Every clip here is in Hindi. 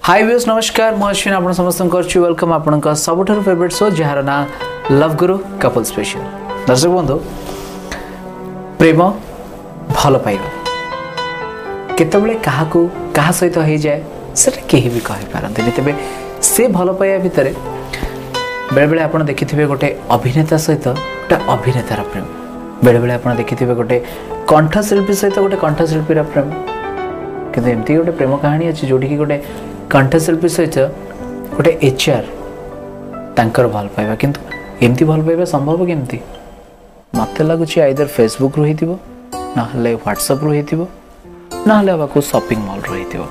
हाय व्यूअर्स नमस्कार मु अश्विन आपण समस्त करछु वेलकम आपनका सबठर फेवरेट शो जहार ना लव गुरु कपल स्पेशल। दर्शक बंधु प्रेम भल पाइबा केतबेले काहाकू कहा सहित हो जाए सेटा केही भी कहि पारंतनी तबे से भल पाइबा भितरे बेले बेले आपण देखिथिबे गोटे अभिनेता सहित गोटे अभिनेतार प्रेम बेले बेले आपण देखिथिबे गोटे कंठशिल्पी सहित गोटे कंठशिल्पीर प्रेम किंतु एमती गोटे प्रेम कहानी अछि जोडी की गोटे कंठशिल्पी सहित गोटे एचआर तांकर भल पाइबा किंतु एमती भल पाइबा संभव केमती मते लागुची आइदर फेसबुक रु हेतिबो ना हले व्हाट्सएप रु हेतिबो ना हले बाको शॉपिंग मॉल रु हेतिबो।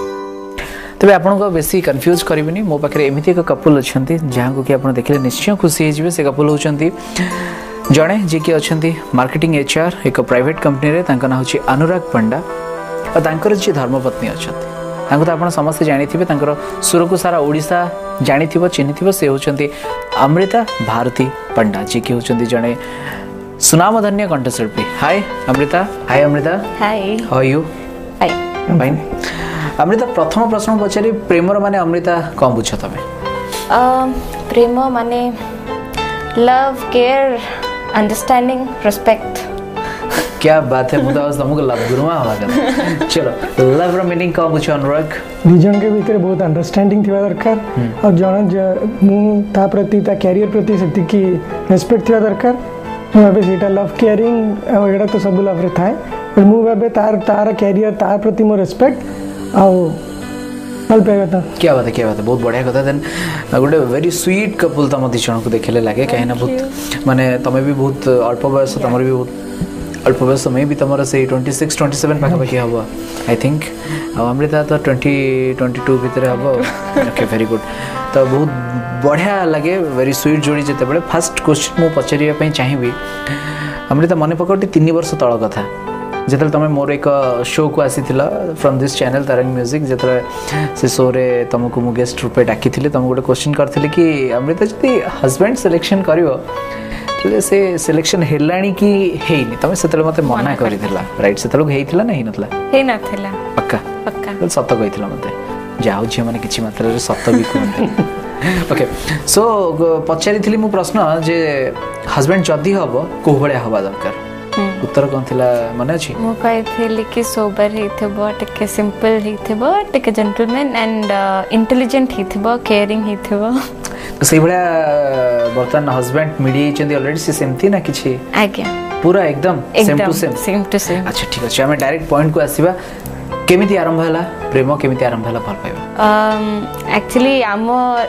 तबे आपन को बेसी कंफ्यूज करबिनी मो पाखरे एमिति एक कपल अछंती जहां को कि आपन देखले निश्चय खुशी हे जिवे से कपल होचंती जणे जे कि अछंती मार्केटिंग एचआर एक प्राइवेट कंपनी रे तांका ना होची अनुराग पंडा और तांकर जे धर्मपत्नी अछंती तांको तो आपण समस्त जानिथिबे तांकर सुर को सारा ओडिसा जानिथिबो चिन्हिथिबो से होचंती अमृता भारती पंडा जे कि होचंती जणे सुनामधन्य कंठशिल्पी। Hi Amrita. Hi Amrita. Hi how are you? Hi fine. Amrita प्रथम प्रश्न पचारि प्रेमर माने अमृता कोन बुझ तमे? प्रेम माने लव केयर अंडरस्टैंडिंग रिस्पेक्ट। क्या बात है मुदा तुमको लव गुरुमा हवा कर चलो लव रो मीनिंग का बुझ अनुराग निजन के भीतर बहुत अंडरस्टैंडिंग थिबा दरकार और जण मु ता प्रति ता कैरियर प्रति सेति की रिस्पेक्ट थिबा दरकार भाबे सेटा लव केयरिंग एडा तो सब लव रे थाए पर मु भाबे तार कैरियर तार प्रति मो रिस्पेक्ट आ भल पाइबा। क्या बात है बहुत बढ़िया कथा देन गोटे वेरी स्वीट कपल तम दी जण को देखले लागे काहे ना बहुत माने तमे भी बहुत अल्प बयस तमर भी बहुत अल्प बयस में भी तुम से 26 27 पाखापाखि हम आई थिंक अमृता तो 22 भितर हम ओके वेरी गुड तो बहुत बढ़िया लगे वेरी स्वीट जोड़ी जिते बड़े फर्स्ट क्वेश्चन मुझे पचारे चाहिए अमृता मन पकड़ 3 वर्ष तल कथा जिते तुम मोर एक शो को आसी from this channel Tarang music जिते से शो रे तुमको मु गेस्ट रूपे डाकी तुमको गोटे क्वेश्चन करथिले कि अमृता जदि हस्बैंड सिलेक्शन करिवो से सिलेक्शन हेलाणी की हेनी तमे सेतले मते मना करिथिला राइट सेतले हेइथिला ना हेनथला हे नथला पक्का पक्का सत कहिथिला मते जाउ जे माने किछि मात्रा रे सत भी कहते ओके सो पचारिथिली मु प्रश्न जे हस्बैंड जदी हबो को भले हवा दरकार उत्तर कोन थिला माने अछि मु कहिथिली कि सोबर हेथबो टिके सिंपल हेथबो टिके जेंटलमैन एंड इंटेलिजेंट हेथबो केयरिंग हेथबो से भला बर्तन हस्बैंड मिडी चंदी ऑलरेडी से सेमथी ना किछि आज्ञा पूरा एकदम सेम टू सेम। अच्छा ठीक अछि हमें डायरेक्ट पॉइंट को आसीबा केमिति आरंभ हला प्रेम केमिति आरंभ हला भल पाइबा एक्चुअली आम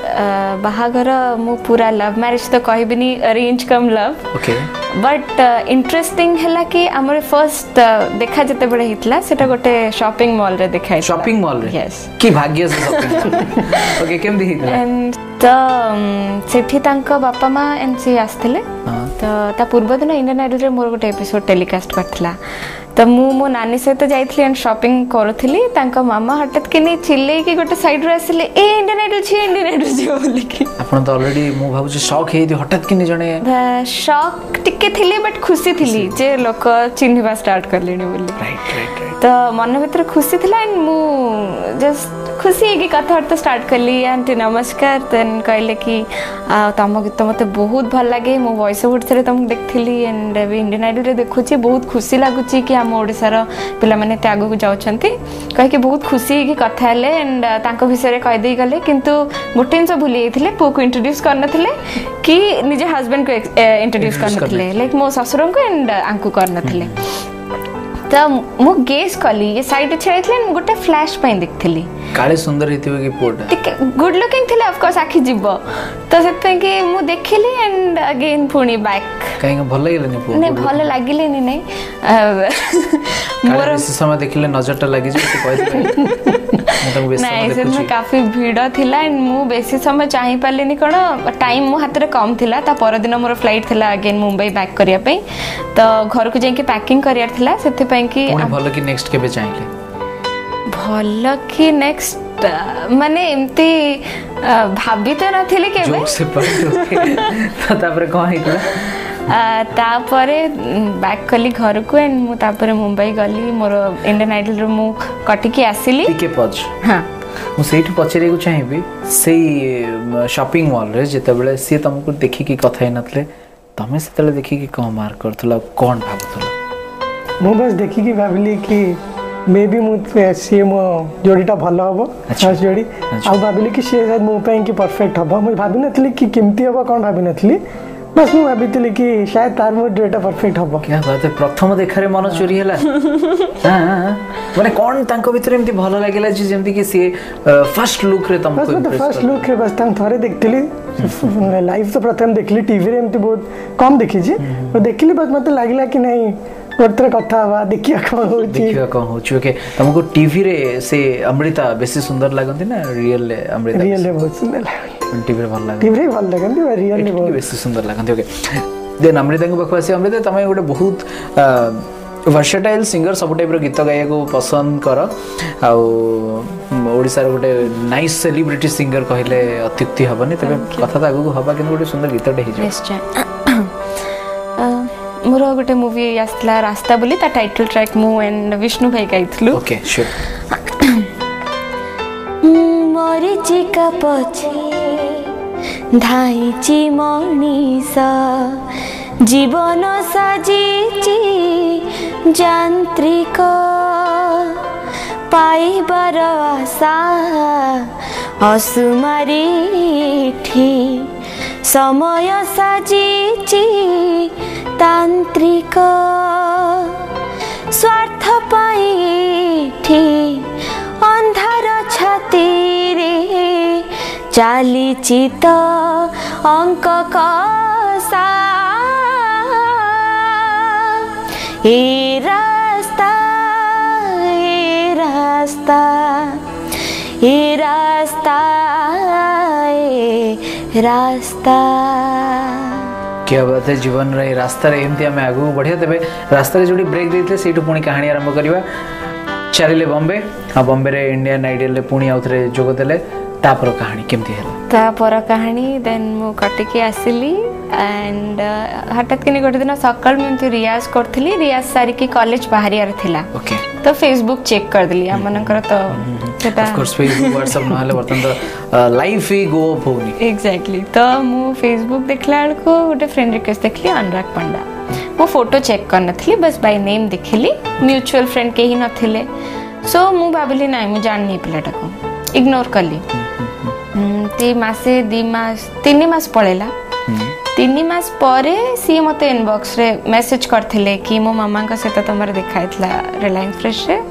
बाहागर मु पूरा लव मैरिज तो कहबिनी arrange cum love okay but interesting हला कि हमर फर्स्ट देखा जते बडे हितला सेटा गोटे शॉपिंग मॉल रे देखाइ शॉपिंग मॉल रे यस की भाग्य से शॉपिंग ओके केमिति हितला एंड तो सेठी तांको बापा मां एंड से आस्थिले तो ता पूर्व दिन इंडियन आइडल रे मोर गोटे एपिसोड टेलीकास्ट करथिला तो मु मो नानी सहित जाइथली एंड शॉपिंग करथिली तांको मामा हटत के नै चिल्लै कि गोटे साइड रे आसिले ए इंडियन आइडल छी बोली कि आपण तो ऑलरेडी मु भाबु शॉक हेइ हटत कि नै जणे शॉक टिके थिली बट खुशी थिली जे लोक चिन्हबा स्टार्ट करलेनी बोली राइट तो मन भीतर खुशी थिला एंड मु जस्ट खुशी की कथावार्ता स्टार्ट कली आंटी नमस्कार देन कहले कि तम गीत मते बहुत भल लागे मो वॉइस ओवर रे तुम देखथिली एंड अभी इंडियन आइडल रे देखुची बहुत खुशी लागुची कि हम ओडिसा रो पिला माने त्याग को जाउछंती कह के बहुत खुशी की कथा हले एंड तांको विषय रे कह देई गले किंतु गोटेन से भूली जाइथिले पो को इंट्रोड्यूस करनथिले कि निजे हस्बैंड को इंट्रोड्यूस करनथिले लाइक मो ससुर को एंड आंकु करनथिले तो मु गेस कली ये साइड छाइथले गोटे फ्लैश पई देखथिली काले सुंदर हितिबे कि पोटा ठीक गुड लुकिंग थिले ऑफ कोर्स आखि जिवो तो सेते कि मु देखिली एंड अगेन पुनी बैक काहे भल लागलेनी पो नै भल लागिलेनी नै मोर बेसी समय देखिले नजरटा लागि जे कहि दे नहीं से काफी भीड़ थिला एंड मु बेसी समय चाहि पालिनी कोन टाइम मो हाथ रे कम थिला ता पर दिन मोर फ्लाइट थिला अगेन मुंबई बैक करिया पे तो घर को जाई के पैकिंग करिया थिला सेते पई कि भल कि नेक्स्ट केबे चाहिले भल कि नेक्स्ट माने एमती भाबी तो नथिले केबे जोक से पर तापर कोन हितला तापरे बैक कली घर को एंड मु तापरे मुंबई गली मोर इंडियन आइडल रो मु कटिकी आसिली टिके पज हां मुझे पचारे चाहिए से शॉपिंग मॉल रे जिते सी तुमको देखिकी कथा नथिले तमें से देखिकी कौन मार्क करथला कौन भाबुथला मु बस देखिकी भाबिली कि मे बी मुझे सी मो जोड़ीटा भल हम फर्स्ट जोड़ी आ भाविली कि सी शायद मो कि परफेक्ट हम मुझे भाभी नी कि केमती हम कौन भाभी नी बस मुझे भाभी कि शायद तार मोर जोड़ीटा परफेक्ट हम क्या बात है प्रथम देखारे मन चोरी है माने कौन तांको भीतर एमती भल लागिला जे जेमती कि सी फर्स्ट लुक रे तुमको बस फर्स्ट लुक रे बस तां थरे देखतिली लाइव तो प्रथम देखली टीवी रे एमती बहुत कम देखी छी तो देखली बस मते लागिला कि नहीं गोत्र कथा हवा देखिया कौन होची ओके तुमको टीवी रे से अमृता बेसी सुंदर लागंती ना रियल ले अमृता रियल ले बहुत सुंदर लागंती टीवी रे भल लागंती टीवी रे भल लागंती रियल ले बहुत बेसी सुंदर लागंती ओके देन अमृता को बखवासी अमृता तमे गोटे बहुत वर्सेटाइल सिंगर सब टाइप रो गीत गाया को पसंद कर आ ओडिसा रो गोटे नाइस सेलिब्रिटी सिंगर कहले अत्युक्ति हबनी तबे कथा त आगु हबा कि गोटे सुंदर गीतटे हि निश्चय मोर गोटे मूवी आसला रास्ता बोली ता टाइटल ट्रैक मु एंड विष्णु भाई गाइथलु ओके श्योर मरीचिका पछे धाइची मनीष जीवन साजिची जांत्रिक पाइबार आशा असुमारी समय साजिची तांत्रिक स्वार्थ पाई अंधार छाती रे चालीची तो अंक कसा ए रास्ता ए रास्ता ए रास्ता ए रास्ता क्या बात है जीवन रे रास्ता रे एमती हमें आगु बढ़िया तबे रास्ता रे जोडी ब्रेक देते सेटु पुणी कहानी आरंभ करबा चलिले बॉम्बे हाँ बॉम्बे रे इंडियन आइडियल रे पुणी आउथरे जोग देले तापर कहानी केमती हैला तापर कहानी देन मु कटिके आसिली एंड हठात किनी गोटे दिन सकाळ में रियाज करथली रियाज सारी की कॉलेज बाहरियार थिला ओके तो फेसबुक चेक कर दिली हमनकर तो सेटा ऑफ कोर्स फेसबुक व्हाट्सएप नहले बर्तन तो लाइफ ही गो अप होनी एग्जैक्टली तो मु फेसबुक देखला को गोटे फ्रेंड रिक्वेस्ट देखली अनुराग पंडा वो फोटो चेक कर नथली बस बाय नेम देखली म्यूचुअल फ्रेंड के ही नथिले सो मु भाबिली नाही मु जाननी पिलाटा को इग्नोर करली ते मासे 2 मास 3 मास पळेला 3 मास परे सी मते इनबॉक्स रे मेसेज करथिले कि मो मामा का सहित तमर देखाइतला रिलायंस फ्रेश रे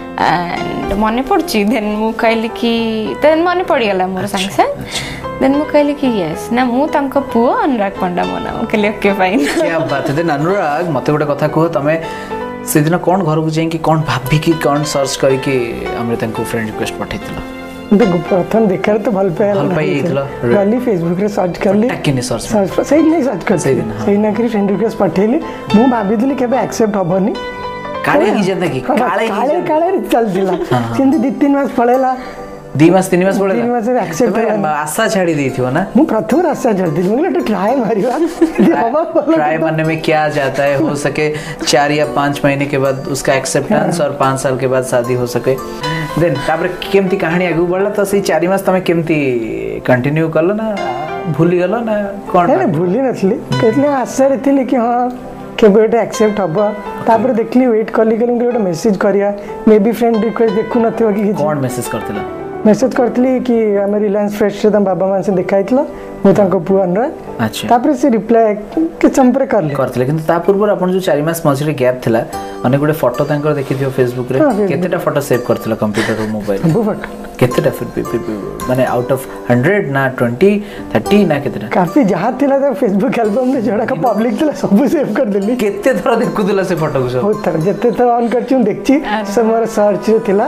एंड मने पड़ची देन मु कहली कि देन मने पड़ी गला मोर संग से देन मु कहली कि यस ना मु तंको पुओ अनुराग पंडा मो नाम कहली ओके फाइन क्या बात है देन अनुराग मते गोटे कथा कहो तमे से दिन कोन घर को जाई कि कोन भाभी की कोन सर्च करी कि हमरे तंको फ्रेंड रिक्वेस्ट पठैतला तो प्रथम देखकर तो भल पाइला गली फेसबुक रे सर्च करली टकिनी सर्च सही नहीं सर्च कर सही ना करी फ्रेंड रिक्वेस्ट पठेली मु भाबिदली केबे एक्सेप्ट हबनी काले ही जंदा की काले चल दिला सिंधी 2-3 मास पळेला 2 मास 3 मास पळेला 3 मास एक्सेप्ट आशा छाड़ी देथियो ना मु प्रथम आशा छाड़ी दी मुले तो ट्राई मारिवा ट्राई मारने में क्या जाता है हो सके 4 या 5 महीने के बाद उसका एक्सेप्टेंस और 5 साल के बाद शादी हो सके देन तापर केमती कहानी आगु बढ़ला तो से 4 मास तमे केमती कंटिन्यू करलो ना भूली गलो ना कोन ना भूली नथली केतले आशा रहथिले कि हां केबे एटा एक्सेप्ट हबो तापर देखली वेट करली कि गोटे मेसेज करिया मे बी फ्रेंड रिक्वेस्ट देखु नथियो कि कोन मेसेज करथिला मेसेज करथली कि हम रिलायंस फ्रेश से तम बाबा मान से देखाइतला मु तांको पुआ अनुराग अच्छा तापर से रिप्लाई के संपर्क करले किंतु ता पूर्व अपन जो 4 मास मझरे गैप थिला अने गुडे फोटो तांकर देखिथियो फेसबुक रे केतेटा फोटो सेव करथिला कंप्यूटर रो मोबाइल वो फोटो केतेटा फिर माने आउट ऑफ 100 ना 20 30 ना केतेटा काफी जहां थिला तो फेसबुक एल्बम में जोड़ा का पब्लिक थिला सब सेव कर देली केते थरा देखुदिला से फोटो को सब बहुत थरा जते थरा ऑन करछु देखछि समर सर्च रे थिला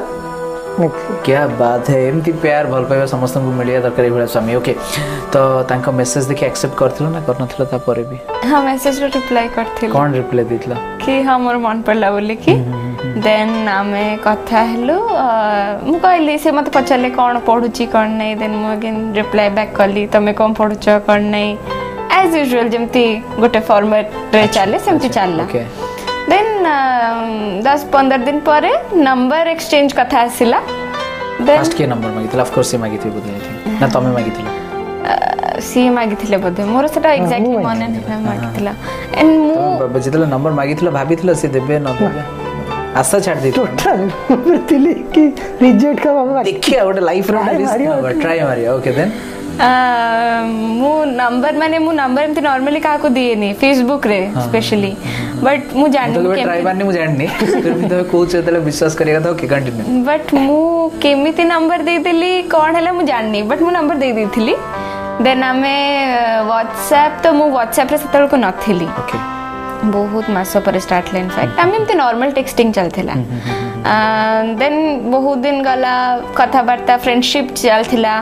क्या बात है एमती प्यार भल पाइबा समस्त को मिलिया दरकार एभला स्वामी ओके तो तांको मेसेज देखि एक्सेप्ट करथिलो ना करनथिलो ता परे भी हां मेसेज रो रिप्लाई करथिलो कोन रिप्लाई दितला कि हमर मन पड़ला बोली कि देन आमे कथा हेलो मु कहली से मत पछले कोन पढुची कोन नै देन मु अगेन रिप्लाई बैक करली तमे कोन पढुच कोन नै एज यूजुअल जेमती गोटे फॉर्मेट रे चले सेमती चलला ओके देन 10-15 दिन परे नंबर एक्सचेंज कथा आसिला फर्स्ट के नंबर मागिथिला ऑफ कोर्स से मागिथि बोधे आई थिंक ना तमे मागिथिला सी मागिथिले बोधे मोर सेटा एग्जैक्टली मन नहीं मागिथिला एंड मु जेतले नंबर मागिथिला भाबिथिला से देबे न देबे आशा छाड़ दी टोटल तिली की रिजेक्ट का बाबा देखिए गोटे लाइफ रे ट्राई मारिया ओके देन मु नंबर एमती नॉर्मली का को दिए नहीं फेसबुक रे स्पेशली बट मु जान तो ट्राई मारनी मु जाननी फिर भी तो कोच एतले विश्वास करेगा तो ओके कंटिन्यू बट मु केमिति नंबर दे देली कोन हला मु जाननी बट मु नंबर दे देथिली देन हमें व्हाट्सएप तो मु व्हाट्सएप रे सेतल को नथिली ओके बहुत मास पर स्टार्ट लाइन फैक्ट हम एमती नॉर्मल टेक्स्टिंग चलथिला देन बहुत दिन गला कथा वार्ता फ्रेंडशिप चलथिला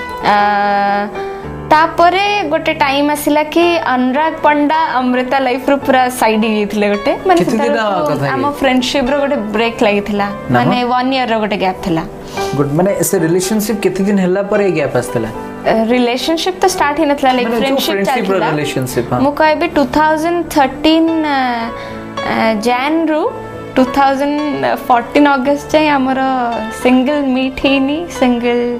तापरे गोटे टाइम आसिला कि अनुराग पंडा अमृता लाइफ रो पूरा साइड गेथिले गोटे माने हम फ्रेंडशिप रो गोटे ब्रेक लागिथिला माने 1 ईयर रो गोटे गैप थिला गुड माने ऐसे रिलेशनशिप केते दिन हल्ला पर गैप आस्तला रिलेशनशिप तो स्टार्ट ही नथला लाइक फ्रेंडशिप चलथिला रिलेशनशिप मु कहबे 2013 जैन रू 2014 अगस्त जाय हमर सिंगल मीट हेनी सिंगल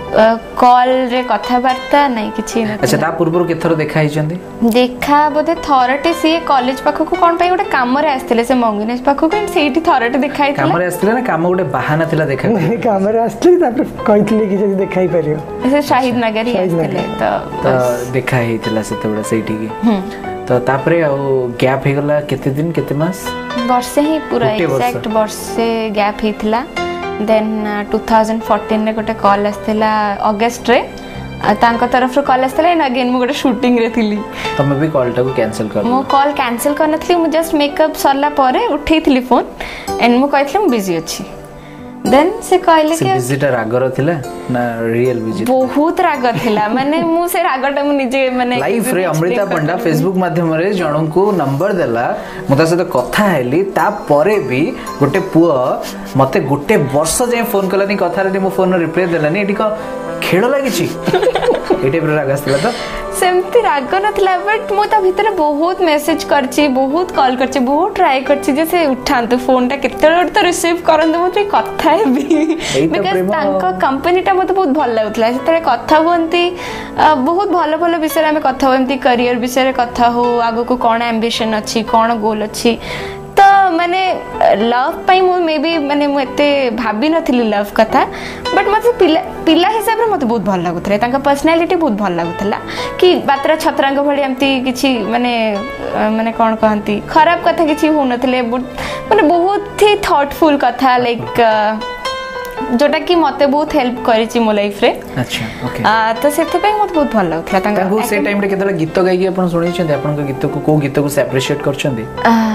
कॉल रे कथा वार्ता नहीं किछि न अच्छा ता पूर्व केथर देखा ही चंदी देखा बोधे थॉरिटी सी कॉलेज पाखो को कोन पई गोटे काम रे आस्थिले से मंगिनेस पाखो को सेठी थॉरिटी देखाई काम रे आस्थिले ना काम गोटे बहाना थिला देखा नहीं काम रे आस्थिले तापर कहितले कि जदी देखाई परियो ऐसे शाहिद नगर ही आस्थिले तो देखा ही थिला सेते बडा सेठी की तो तापरे आ गैप हे गला केते दिन केते मास वर्ष ही पूरा एग्जैक्ट वर्ष से गैप ही थिला देन 2014 रे गोटे कॉल आस्थिला अगस्त रे तांको तरफ रो कॉल आस्थिला एंड अगेन मु गोटे शूटिंग रे थिली तमे भी कॉल टा को कैंसिल कर मु कॉल कैंसिल करनथली मु जस्ट मेकअप सरला परे उठैथिली फोन एंड मु कहथले मु बिजी अछि देन से कहले कि बिजीटा रागर थिला ना रियल बिजी बहुत राग थिला माने मु से रागटा मु निजे माने लाइफ रे अमृता पंडा फेसबुक माध्यम रे जणन को नंबर देला मता से कथा हेली ता परे भी गोटे पुआ मते गोटे वर्ष जे फोन कलानी कथा रे मो फोन रिप्लाई देलानी एटी को खेड़ लागिछि एटे पर राग आस्तिला तो सेमती राग नथला बट मु ता भीतर बहुत मेसेज करछि बहुत कॉल करछि बहुत ट्राई करछि जैसे उठांतु फोन टा केते तो रिसीव करंतु मते कथा हेबी बिकॉज़ तांको कंपनी टा मते बहुत भल लागुतला सेते कथा होंती बहुत भलो भलो विषय रे हम कथा होंती करियर विषय रे कथा हो आगो को कोन एम्बिशन अछि कोन गोल अछि तो माने लव पाई मु मे बी माने मु एते भाबी नथिली लव कथा बट मते पिला हिसाब रे मते बहुत भल लागुतले तांका पर्सनालिटी बहुत भल लागुतला कि बात्रा छत्रांग भली एमती किछि माने माने कोन कहंती खराब कथा किछि हो नथिले माने बहुत ही थॉटफुल कथा लाइक जोटा कि मते बहुत हेल्प करिछि मो लाइफ रे अच्छा ओके तो सेते पे मते बहुत भल लागुतला तांका से टाइम रे केतला गीत गाई कि आपण सुनै छथि आपण को गीत को गीत को से एप्रिशिएट करछथि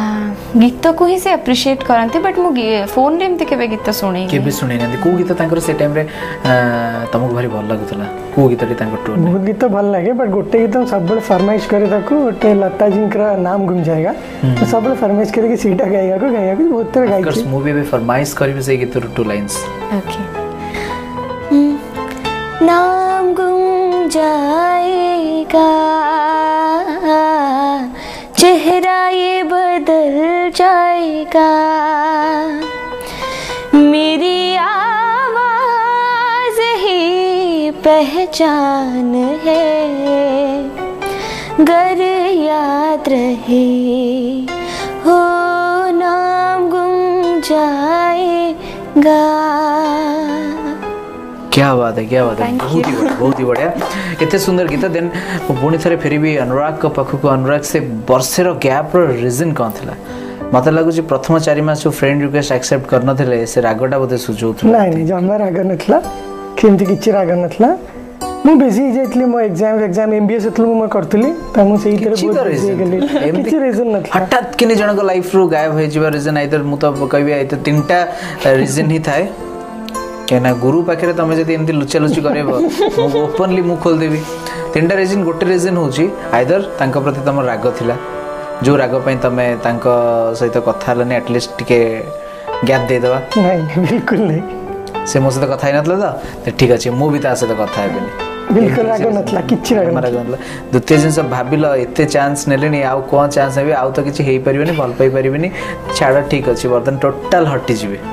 गीत को ही से एप्रिशिएट करंती बट मु फोन रे एमती केबे गीत सुनै केबे सुनै नथि को गीत तांकर से टाइम रे तमको भारी भल लागुतला को गीत रे तांकर टोन बहुत गीत भल लागे बट गोटे गीत सब बड़े फरमाइश करे ताको गोटे लता जिनकर नाम गुम जाएगा तो सब बड़े फरमाइश करे कि सीटा गाएगा को बहुत तरह गाई छी मूवी में फरमाइश करबे से गीत रो 2 लाइंस ओके नाम गुम जाएगा चेहरा ये बदल जाएगा मेरी आवाज ही पहचान है गर याद रहे हो नाम गुम जाएगा क्या बात है बहुत ही बढ़िया इतने सुंदर गीत देन पुणी थे फिर भी अनुराग को पाखक अनुराग से वर्षर गैप रो रीजन कौन थिला मते लागु जे प्रथम 4 मास फ्रेंड रिक्वेस्ट एक्सेप्ट करन थिले से रागटा बोते सुजोत नहीं जमा राग नथला केमती किछि राग नथला मु बेसी जेतली मो एग्जाम एमबीए सेतलु मु करतली त मु सेही तरह बहुत बेसी गेली किछि रीजन नथला हठात किने जण को लाइफ रो गायब होय जिबा रीजन आइदर मु तो कहबी आइ तो 3टा रीजन ही थाए केना गुरु पाखरे तमे जदी एमती लुचा लुची करेबो मु ओपनली मु खोल देबी 3टा रीजन गोटे रीजन होची आइदर तांका प्रति तम राग थिला जो राग पई तमे तांका सहित कथा हलने एटलीस्ट टिके गैप दे देबा नहीं बिल्कुल नहीं से मो सहित कथा ही नतला तो ठीक अछि मु भी ता सहित कथा हेबेनी बिल्कुल राग नथला किछि राग नथला द्वितीय जिंस भाबिलो एते चांस नेलेनी आउ कोन चांस हेबे आउ तो किछि हेई परिबेनी भल पई परिबेनी छाड़ ठीक अछि बर्तन टोटल हटि जिवे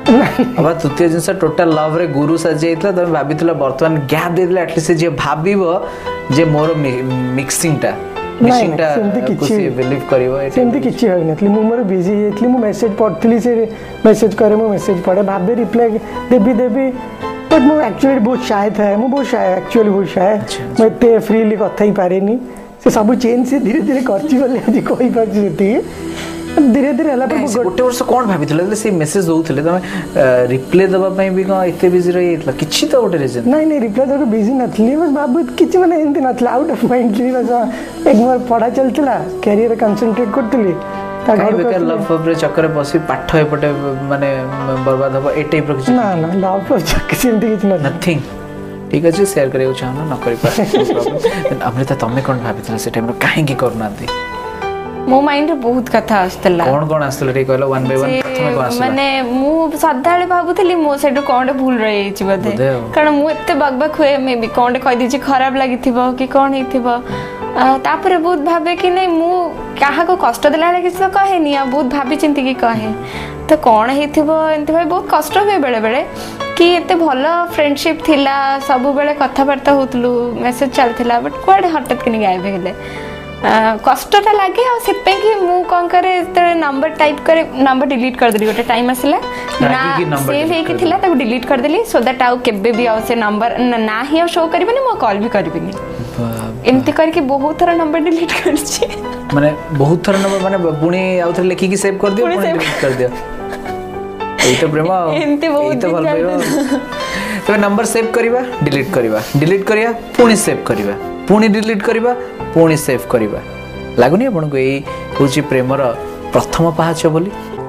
अब तृतीय जिनस टोटल लव रे गुरु साजी जाइतला तमे भाबितला वर्तमान गैप देदिला एटलीस्ट जे भाबिबो जे मोर मिक्सिंग टा कुछ बिलीव करिवो सेमती किछि होय नथली मु मोर बिजी हेतली मु मेसेज पढतली से मेसेज करे मु मेसेज पढे भाबे रिप्लाई देबी बट मु एक्चुअली बहुत शाय था मु बहुत शाय एक्चुअली बहुत शाय मैं ते फ्रीली कथा ही पारेनी से सब चेंज से धीरे धीरे करछि बोले आज कोई पाछि सेती धीरे धीरे हला पर गोटे वर्ष कोन भाबितले से मेसेज दउथले तमे रिप्लाई दबा पई भी को एते बिजी रही इतला किछि तो गोटे रीजन नहीं रिप्लाई दो बिजी नथली बस बाबू किछि माने एंती नथला आउट ऑफ माइंड थी बस एक बार पढ़ा चलतला कैरियर कंसंट्रेट करतली ता घर बेकार लव रे चक्कर बसी पाठ एपटे माने बर्बाद हो ए टाइप रो ना लव चक्कर सेंती किछि नथिंग ठीक अछि शेयर करियो चाहना न करि पारे प्रॉब्लम अमृता तमे कोन भाबितला से टाइम रो काहे की करनाती मो माइंड रे बहुत कथा आस्तला कोन आस्तला रे कहलो वन बाय वन प्रथमे को आस्तला माने मु सदाळे भाबुतली मो सेटो कोन भूल रही छि बदे कारण मु एते बकबक हुए मे भी कोन कहि दी छि खराब लागिथिबो कि कोन हिथिबो तापर बहुत भाबे कि नहीं मु काहा को कष्ट देला रे किछ तो कहे नि आ बहुत भाबी चिंती कि कहे तो कोन हिथिबो एंती भाई बहुत कष्ट हुए बेले बेले कि एते भलो फ्रेंडशिप थिला सब बेले कथा वार्ता होतलु मेसेज चलथिला बट कोडे हटत कि गायब गेले कष्टटा लगे आ सेपे कि मु कोन करे ते नंबर टाइप करे नंबर डिलीट कर देली गोटे टाइम आसिला ना सेव हे कि थिला ताको डिलीट कर देली सो दैट आउ केबे भी आ से नंबर ना ही शो करबनी मो कॉल भी करबिनी एमती करके बहुत थरा नंबर डिलीट करछि माने बहुत थरा नंबर माने पुणी आउथर लिखि कि सेव कर दियो पुणी डिलीट कर दियो एई तो प्रेम एमती बहुत तो भल पइबो तो नंबर सेव करिवा डिलीट करिया पुणी सेव करिवा पुणी डिलीट करिवा पुणी सेव करिवा लागुनी आपण को एई होची प्रेमर प्रथम पाहाच बोली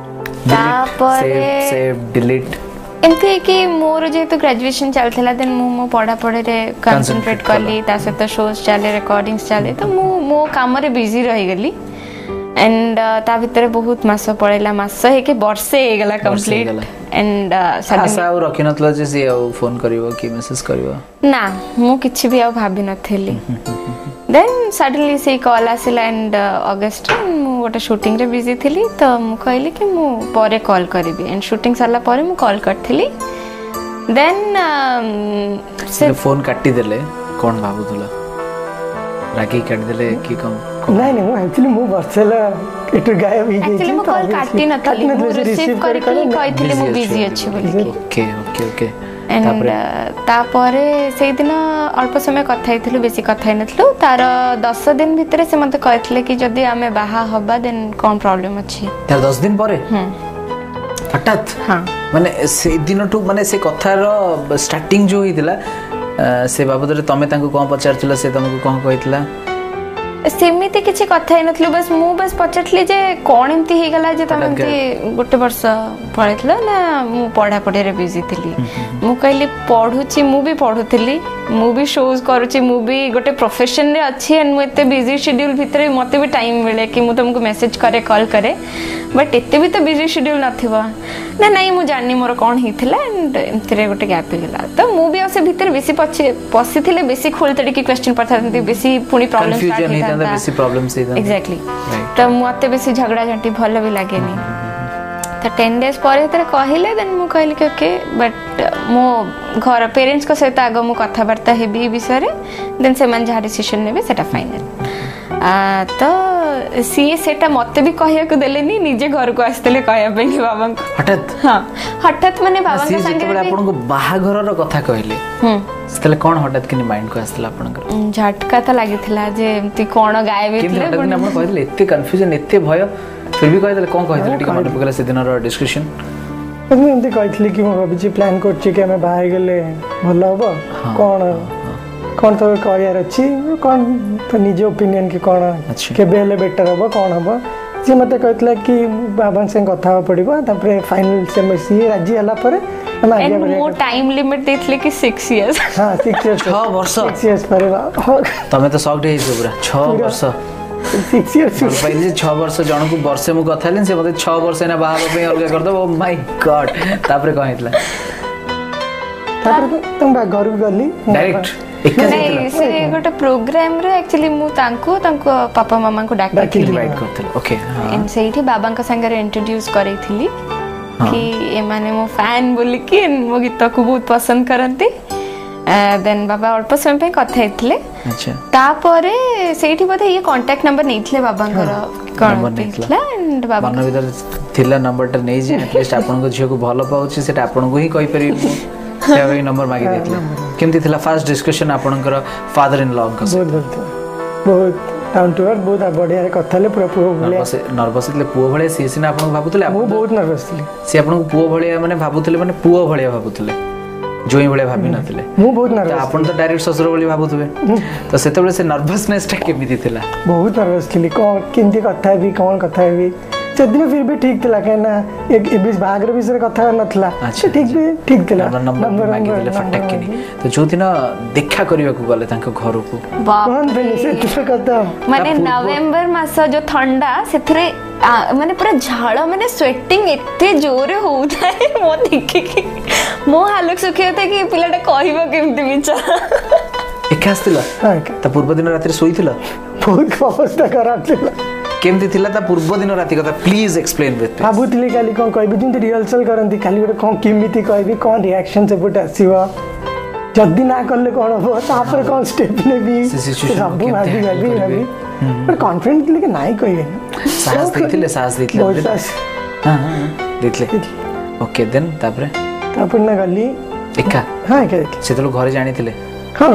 सेव डिलीट एमती कि मोर जेतु ग्रेजुएशन चलथिला देन मो पढ़ा पढ़े रे कंसंट्रेट करली ता से तो शोज चले रिकॉर्डिंग्स चले तो मो काम रे बिजी रही गली एंड ता भीतर बहुत मास पड़ेला मास हे के वर्षे हे गला कंप्लीट एंड आशा और रखि नतला जे से फोन करिवो कि मैसेज करिवो ना मु किछि भी आ भाबी नथेली देन सडनली से कॉल आसिला एंड अगस्त मु गोटे शूटिंग रे बिजी थिली तो मु कहली कि मु परे कॉल करबी एंड शूटिंग सरला परे मु कॉल करथिली देन से फोन काटी देले कोन भाबुतला रागी काट देले कि कम नहीं एक्चुअली मु बर्सेला एटु गायब ही एक्चुअली मु कॉल काटी नथली मु रिसीव करके कहथिली मु बिजी अछि बोली ओके एंड तापरे से दिन अल्प समय कथा हेतिलु बेसी कथा हेनथलु तार 10 दिन भितरे से मते कहथिले कि जदी आमे बाहा हबा देन कोन प्रॉब्लम अछि तार 10 दिन परे हठात हां माने से दिनटू माने से कथार स्टार्टिंग जो हितला से बाबद रे तमे तांको कोन पचारथिला से तुमको कोन कहितला सेमिति किछि कथा हेनथलु बस मु बस पचारथली जे कोन एमती हे गला जे तमे एमती गोटे वर्ष पढैथला ना मु पढा पढे रे बिजी थिली मु कहली पढुची मु भी पढुथली मु भी शोज करूची मु भी गोटे प्रोफेशन रे अछि एंड मु एते बिजी शेड्यूल भितरे मते भी टाइम मिले कि मु तुमको मेसेज करे कॉल करे बट एते भी तो बिजी शेड्यूल नथिबा ना नहीं मु जाननी मोर कोन हिथिला एंड एमतरे गोटे गैप हे गला तो मु भी से भितर बेसी पसिथिले बेसी खोलतडी की क्वेश्चन पथारती बेसी पुनी प्रॉब्लम स्टार्ट होता बेसी प्रॉब्लम से एग्जैक्टली तो मते बेसी झगड़ा झंटी भलो भी लागेनी तो 10 डेज पर तरे कहिले देन मु कहली कि ओके बट मो घर पेरेंट्स को सहित आगो मु कथा वार्ता हेबी विषय रे देन से मन जहा डिसीजन नेबे सेटा फाइनल तो सीए सेटा मते भी कहिया को देलेनी निजे घर को आस्तले कहिया पई बाबा को हठात हां हठात माने बाबा के संगे रे आपन को बाहा घर रो कथा कहले सेतले कोन हठात किनी माइंड को आस्तला आपन को झटका त लागिथिला जे एमती कोन गायब हेतिले पण आपन कहले एते कंफ्यूजन एते भय फिर भी कहले कोन कहले टिक मन पकला से दिन रो डिस्कशन मैं एमती कहथली कि मैं भाबी प्लान करछि कि हमें बाहा गेले भलो होबो कोन तो करियर अछि कोन तो निजे ओपिनियन की कोन केबे ले बेटर होबो कोन होबो जे मते कहतला कि बाबा से कथा पड़िबो तापर फाइनल से मसी राजी हला पर हम आगे बढ़े मो टाइम लिमिट देथले कि 6 इयर्स हां 6 इयर्स 6 वर्ष 6 इयर्स पर तमे तो शॉक्ड हे पूरा 6 वर्ष 6 इयर्स पहिले 6 वर्ष जण को वर्षे मु कथा लेन से मते 6 वर्ष ना बाहा पे अलग कर दो ओ माय गॉड तापर कहैतला तापर तुम घर गली डायरेक्ट नहीं से गोटे प्रोग्राम रे एक्चुअली मु तांको पापा मामा को डाक इनवाइट करथले ओके एंड सेठी बाबा का संगे रे इंट्रोड्यूस करैथिली कि एमाने मो फैन बोली कि मो गीत को बहुत पसंद करती देन बाबा अल्प समय पे कथा हेतले अच्छा तापरे सेठी बोधे ये कांटेक्ट नंबर नैथिले बाबांकर कोन नैथिला एंड बाबा मन भीतर थिला नंबरटा नै जे एटलीस्ट आपन को झियो को भलो पाउची सेटा आपन को ही कहि परि सेवा नंबर मागी देथिले केमती थिला फर्स्ट डिस्कशन आपनकर फादर इन लॉ का बहुत डाउन टू अर्थ बहुत बढ़िया कथा ले पूरा पुओ भले नर्वस थिले पुओ भले सी सिना आपन भाबुतले मु बहुत नर्वस थिले सी आपन को पुओ भले माने भाबुतले माने पुओ भले भाबुतले जोई भले भाबी नथिले मु बहुत नर्वस आपन तो डायरेक्ट ससुर भले भाबुतबे तो सेते बेले से नर्वसनेस टा केमिति थिला बहुत नर्वस थिली केमती कथा भी कोन कथा भी से दिन फिर भी ठीक थिला केना एक बीच बागर विषय कथा नथला ठीक थिला नंबर मागी देले फटक किनी तो जो दिन देखा करिया को गले तांको घर को कोन बेनी से कथा माने नवंबर मास जो ठंडा सेथरे माने पूरा झाड़ माने स्वेटिंग एते जोरे होउता है मो देखि कि मो हालक सुखियता कि पिलाटा कहइबो केमति बिचारा एका आस्तिला हां त पूर्व दिन रात्री सोइथिला बहुत अवस्था खराब थिला केमति थिला त पूर्व दिन राति कथा प्लीज एक्सप्लेन विथ भाबुतली काली कोन कहबी जिंती रिहर्सल करंती खाली गोटे कोन केमिति कहबी कोन रिएक्शन से पुट आसीबो जदी ना करले कोन हो तापर कोन स्टेप नेबी सब भाबी पर कॉन्फिडेंटली कि नाही कहबे साहस देथिले बहुत साहस हां देथिले ओके देन तापर ना गली एका हां के सेतलो घरे जानिथिले हां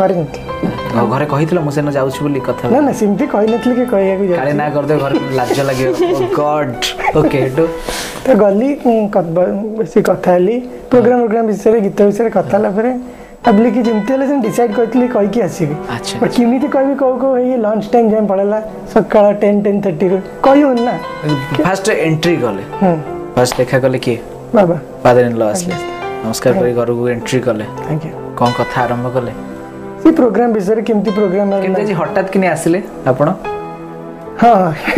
घरे कहिथिला मु सेन जाउछु बोली कथा ना ना सिम्पली कहि नथली के कहया को काले ना कर दे घर लाज लागियो ओ गॉड ओके तो गली बेसी कथा ली प्रोग्राम विषय गीत विषय कथा ला परे अबली की जिमते ले डिसाइड करथली कहि की आसीबी अच्छा पर किमिति कहबी को ये लंच टाइम जेम पड़ला सकाळ 10:30 कहि हो ना फर्स्ट एंट्री गले फर्स्ट देखा गले के बाबा फादर इन लॉ असले नमस्कार करी घर को एंट्री कले थैंक यू कोन कथा आरंभ कले सी प्रोग्राम विषय केमती प्रोग्राम केमती जी हठात किने आसिले आपण हां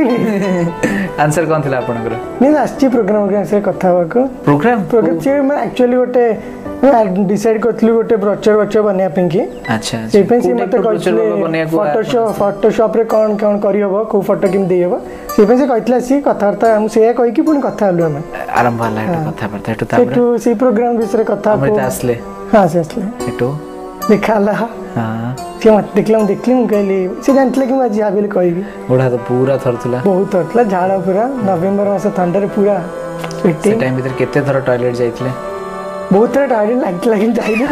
आंसर कोन थिला आपनकर नहीं आछि प्रोग्राम से कथा होको प्रोग्राम से मैं एक्चुअली गोटे डिसाइड करथली गोटे ब्रोचर बनिया पिंकी अच्छा से पे से मते कहले फोटोशॉप रे कोन कोन करी होबो को फोटो किम देई होबो से पे से कहतला सी कथार्ता हम से कहि कि पुन कथा हलु हम आरंभ वाला है कथा पड़ता है तो तापर तो से प्रोग्राम विषय कथा को आसले हां से आसले एटो देखाला हां से मत देखली कहली से जानतले कि आज आबिल कहबी ओढा तो पूरा थरथला बहुत थरथला झाड़ा पूरा नवंबर मास ठंडा रे पूरा से टाइम भीतर केते थर टॉयलेट जाइतले बहुत टाइड लागिन जाइले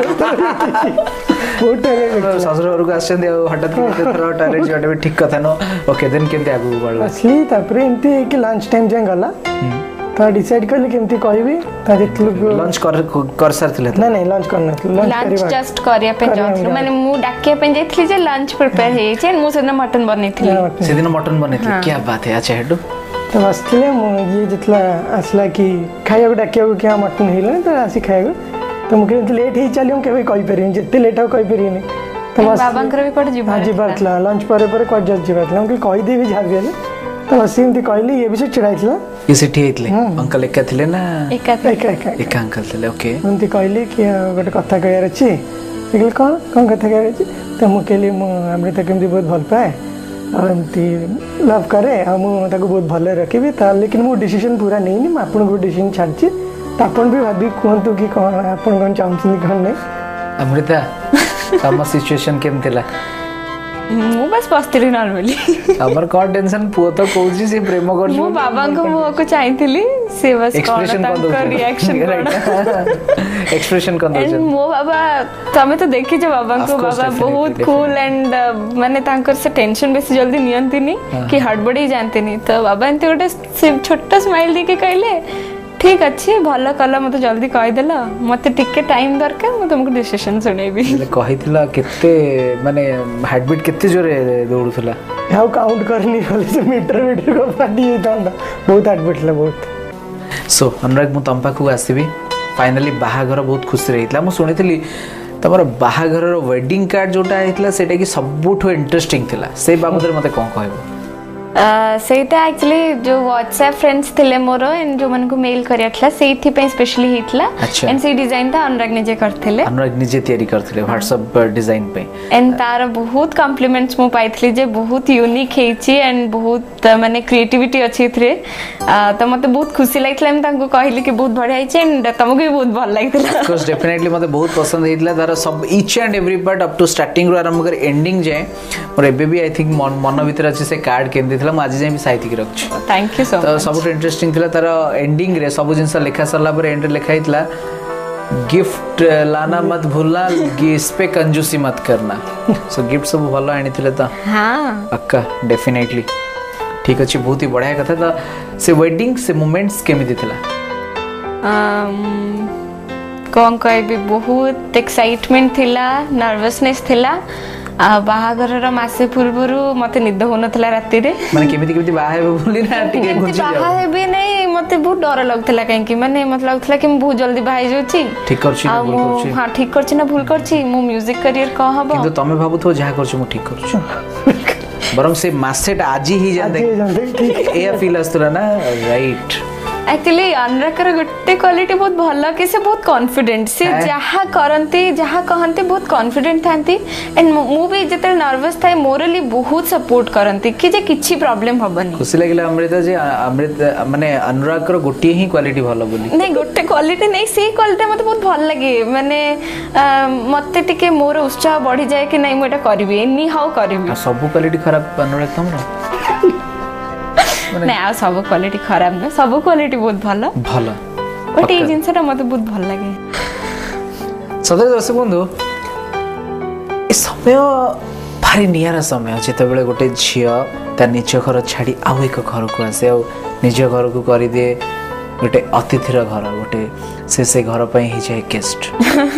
बहुत टाइड ससुर घर को आछन हठात केते थर टॉयलेट जाटे भी ठीक कथा नो ओके देन केते आगु बढ़ला असली तापरे एंती कि लंच टाइम जे गला ता डिसाइड करले केमती कहबी ता जेतलु लंच कर सारथिले नहीं लंच करना लंच जस्ट करिया पे जाथलु माने मु डाकिया पे जाइथली जे लंच प्रिपेयर हे जे मु सेना मटन बनैथली से दिन मटन बनैथली क्या बात है अच्छा हेडो तो बसले ये जितला असला कि खाया को डाकिया को क्या मटन हिला तो आसी खाया तो मुके लेट ही चलियो केबे कहि परिन जते लेट हो कहि परिन तो बस बाबांकर भी पड़ जिबा हां जिबातला लंच पर को जज जिबातला कि कहि देबी झाबिले तो बसिंती कहली ये भी से चिड़ाइतला ये से ठेइतले अंकल एका थिले ना एका अंकल थिले ओके उनती कहली कि गोटे कथा कहर अछि देखले कोन कथा कहर अछि तो मुकेली मु अमृत केमती बहुत भल पाए और एमती लव करे आ मु ताको बहुत भले रखिबी ता लेकिन मु डिसीजन पूरा नहीं मैं आपन को डिसीजन छाड़छि त आपन भी भाबी कोंतु कि कोन आपन कोन चाहछिन कोन नै अमृता तम सिचुएशन केम थिला मु बस पस्तिरी नॉर्मली हमर को टेंशन पो तो कहूची से प्रेम कर मु बाबा को मु को चाहिथिली से बस एक्सप्रेशन कोन रिएक्शन एक्सप्रेशन कोन दो मो बाबा तमे तो देखि जे बाबा को बाबा बहुत कूल एंड माने तांकर से टेंशन बेसी जल्दी नियंतिनी कि हड़बड़ी जानतिनी तो बाबा एंते गोटे छोटा स्माइल दे के कहले ठीक अच्छी भल कला मते जल्दी कहि देला मते टिके टाइम दरकार म तुमको डिसीजन सुनेबी कहितला केते माने हार्ट बीट केते जोरे दौड़ुथला हाउ काउंट करनी होले से मीटर को फाटी जांदा बहुत हार्ट बीट ला बहुत सो अनुराग मु तंपा को आसीबी फाइनली बाहाघर बहुत खुशी रहितला मु सुनितली तमर बाहाघर रो वेडिंग कार्ड जोटा आइतला सेटा कि सबुठो इंटरेस्टिंग थिला से बाबदरे मते कोन कहबो सेटा एक्चुअली जो व्हाट्सएप फ्रेंड्स थिले मोर एंड जो मन को मेल करिया थला सेठी पे स्पेशली हितला एंड से डिजाइन ता अनुराग निजे करथिले अनुराग निजे तैयारी करथिले व्हाट्सएप डिजाइन पे एंड तार बहुत कॉम्प्लीमेंट्स मु पाइथली जे बहुत यूनिक हेची एंड बहुत माने क्रिएटिविटी अछि थरे तो मते बहुत खुशी लागथिला हम तांको कहली कि बहुत बढ़िया हेची एंड तमको भी बहुत भल लागथिला ऑफ कोर्स डेफिनेटली मते बहुत पसंद हेतला तार सब each and every part up to starting रो आरंभ कर एंडिंग जाए और एबे भी आई थिंक मन भीतर अछि से कार्ड केंदी थिला म आज जाय भी साइती के रखछ थैंक यू सो मच तो सब इंटरेस्टिंग थिला तार एंडिंग रे सब जिंस लिखा सरला पर एंड लिखा हितला गिफ्ट लाना मत भूलना इस पे कंजूसी मत करना सो गिफ्ट सब भलो आनी थिले त हां पक्का डेफिनेटली ठीक अछि बहुत ही बढ़िया कथा त से वेडिंग से मोमेंट्स केमि दिथिला कोन कहि भी बहुत एक्साइटमेंट थिला नर्वसनेस थिला बाहागर र मासे पूर्वरु मते निद हो नथला राती रे माने केमिति बाहा बोली ना टिके गुंजी जाओ बाहा भी नहीं मते बहुत डर लगथला काहे कि माने मतलब लगथला कि बहुत जल्दी बाहा जाउची ठीक करछि ना भूल करछि हां ठीक करछि ना भूल करछि मु म्यूजिक करियर क हबो किंतु तमे भाबु तो जहा करछु मु ठीक करछु बरम से मासेट आज ही जांदे ए फील आस्तरा ना राइट एक्चुअली अनुराग कर गोटे क्वालिटी बहुत भल कि से बहुत कॉन्फिडेंट से जहा करंती जहा कहंती बहुत कॉन्फिडेंट थांती एंड मु भी जते नर्वस थाए मोरली बहुत सपोर्ट करंती कि जे किछि प्रॉब्लम हबनी खुशी लागला अमृता जे अमृत माने अनुराग कर गोटे ही क्वालिटी भल बोली नहीं गोटे क्वालिटी नहीं से क्वालिटी मते बहुत भल लागे माने मते टिके मोर उत्साह बढ़ी जाए कि नहीं मु एटा करबी एनी हाउ करबी सब क्वालिटी खराब अनुराग तमरो नहीं आ सब क्वालिटी खराब न सब क्वालिटी बहुत भलो भलो बट ए जिंसटा मते बहुत भल लागे सदर दर्शक बंधु ए समय भारी नियारा समय जेते बेले गोटे झियो ता निज घर छाड़ी आउ एक घर को आसे आ निज घर को करि दे गोटे अतिथिर घर गोटे से घर पई ही जाय गेस्ट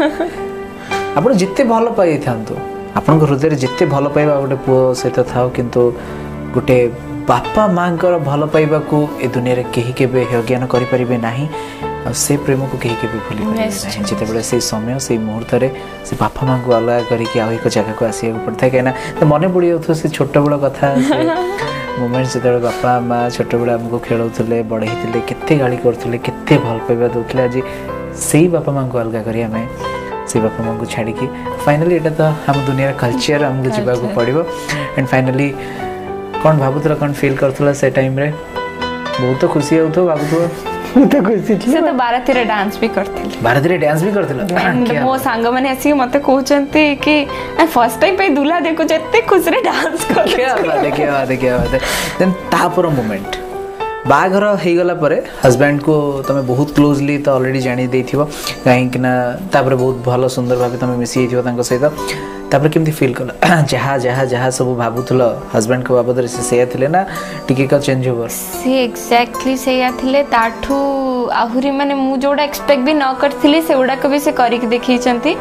आपण जिते भलो पाई थांतो आपण हृदय रे जिते भलो पाइबा गोटे पो सहित थाओ किंतु गोटे बापा मांकर भल पाइबा को ए दुनिया रे केही केबे ज्ञान करि परिबे नाही से प्रेम को केही केबे भूली परिबे नाही जेते बेले से समय से मुहूर्त रे से बापा मां को अलग करी कि आ एक जगह को आसीया पड़ता है ना तो मने पड़ी होतो से छोट बड़ कथा से मोमेंट जेते बापा मां छोट बड़ हमको खेलौथले बढैथिले केते गाली करथिले केते भल पाइबा दोथले आज सेही बापा मां को अलग करी हमें से बापा मां को छाड़ी कि फाइनली एटा तो हम दुनिया रे कल्चर हमको जीवा को पड़िबो एंड फाइनली कौन भाबुतला कौन फील करथला से टाइम रे बहुत खुशी होतो भाबुतो मते खुशी थी से तो 12 रे डांस भी करथिले 12 रे डांस भी करथिला एंड मो संग माने आसी मते कहचंती कि फर्स्ट टाइम पे दूल्हा देखो जत्ते खुश रे डांस कर क्या बात है देन तापर मोमेंट बाघर हे गला परे हस्बैंड को तमे बहुत क्लोजली तो ऑलरेडी जानि देथिबो काहे कि ना तापर बहुत भलो सुंदर भाबे तमे मिसी हिथिबो तांको सहित तापर केमती फील कला जहा जहा जहा सब भाबुथलो हस्बैंड को बाबद रे से थिले ना टिके का चेंज ओवर से एग्जैक्टली से थिले ताठू आहुरी माने मु जोडा एक्सपेक्ट भी न करथिली से उडा को भी से करी के देखिचंती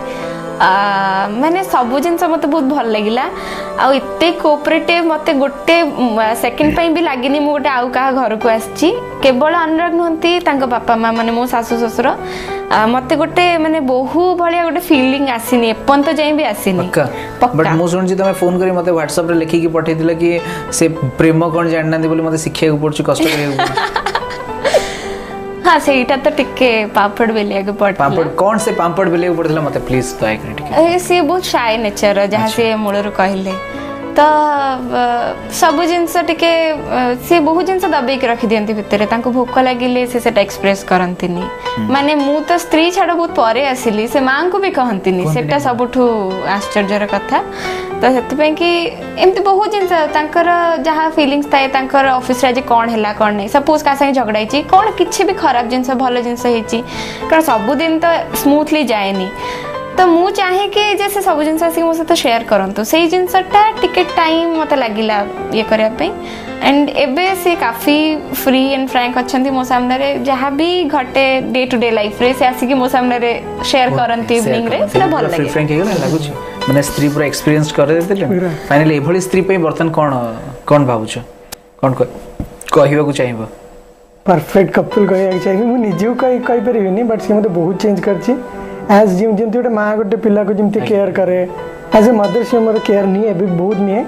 माने सब जिनस मते बहुत भल लागिला आ इत्ते कोऑपरेटिव मते गोटे सेकंड पई भी लागिनी मु गोटे आउ का घर को आछि केवल अनुराग नहंती तांका पापा मां माने मो सासु ससुर मते गोटे माने बहु भलिया गोटे फीलिंग आसीनी एपन तो जाई भी आसीनी बट मो सुन जी तमे फोन करी मते WhatsApp रे लिखि की पठै दिला कि से प्रेम कोन जानना दे बोली मते सिखिया को पड़छ कष्ट करे हां सेटा तो टिके पापड़ बेलिया के पड़थला पापड़ कौन से पापड़ बेलिया के पड़थला मते प्लीज दया कर टिके से बहुत शाय नेचर जहां से मूलर कहले तो सब जिनस टिके से बहुत जिनस दबे के रखि दियंती भितरे तांको भोक लागिले से सेटा एक्सप्रेस करंतिनी माने मु तो स्त्री छाड़ बहुत परे आसिली से मां को भी कहंतिनी सेटा सबठु आश्चर्यर कथा तो हेतु पे कि एमती बहुत जिनस तांकर जहा फीलिंग्स थाए तांकर ऑफिस रे जे कोन हैला कोन नै सपोज का संग झगड़ाई छी कोन किछि भी खराब जिनस भलो जिनस हेची कारण सब दिन तो स्मूथली जाएनी तो मु चाहे कि जैसे सब जिनस आसी मो से शेयर करंतु सेही जिनसटा टिकट टाइम मते लागिला ये करिया पे एंड एबे से काफी फ्री एंड फ्रैंक अछंती मो सामने रे जहा भी घटे डे टू डे लाइफ रे से आसी कि मो सामने रे शेयर करंती इवनिंग रे सेटा भल लागे फ्रैंक हे गेला लागुछ माने स्त्री पूरा एक्सपीरियंस करे देतिले फाइनली एभली स्त्री पे बर्तन कोन भाबुछ कोन कहिबा को चाहिबो परफेक्ट कपल कहिया चाहिए मु निजो कहि परिबिनी बट से मते बहुत चेंज करछि एज जिमती गोटे माँ गोटे पिला को जमती केयर करे एज ए मदर से मोर केयर नहीं है बहुत नहीं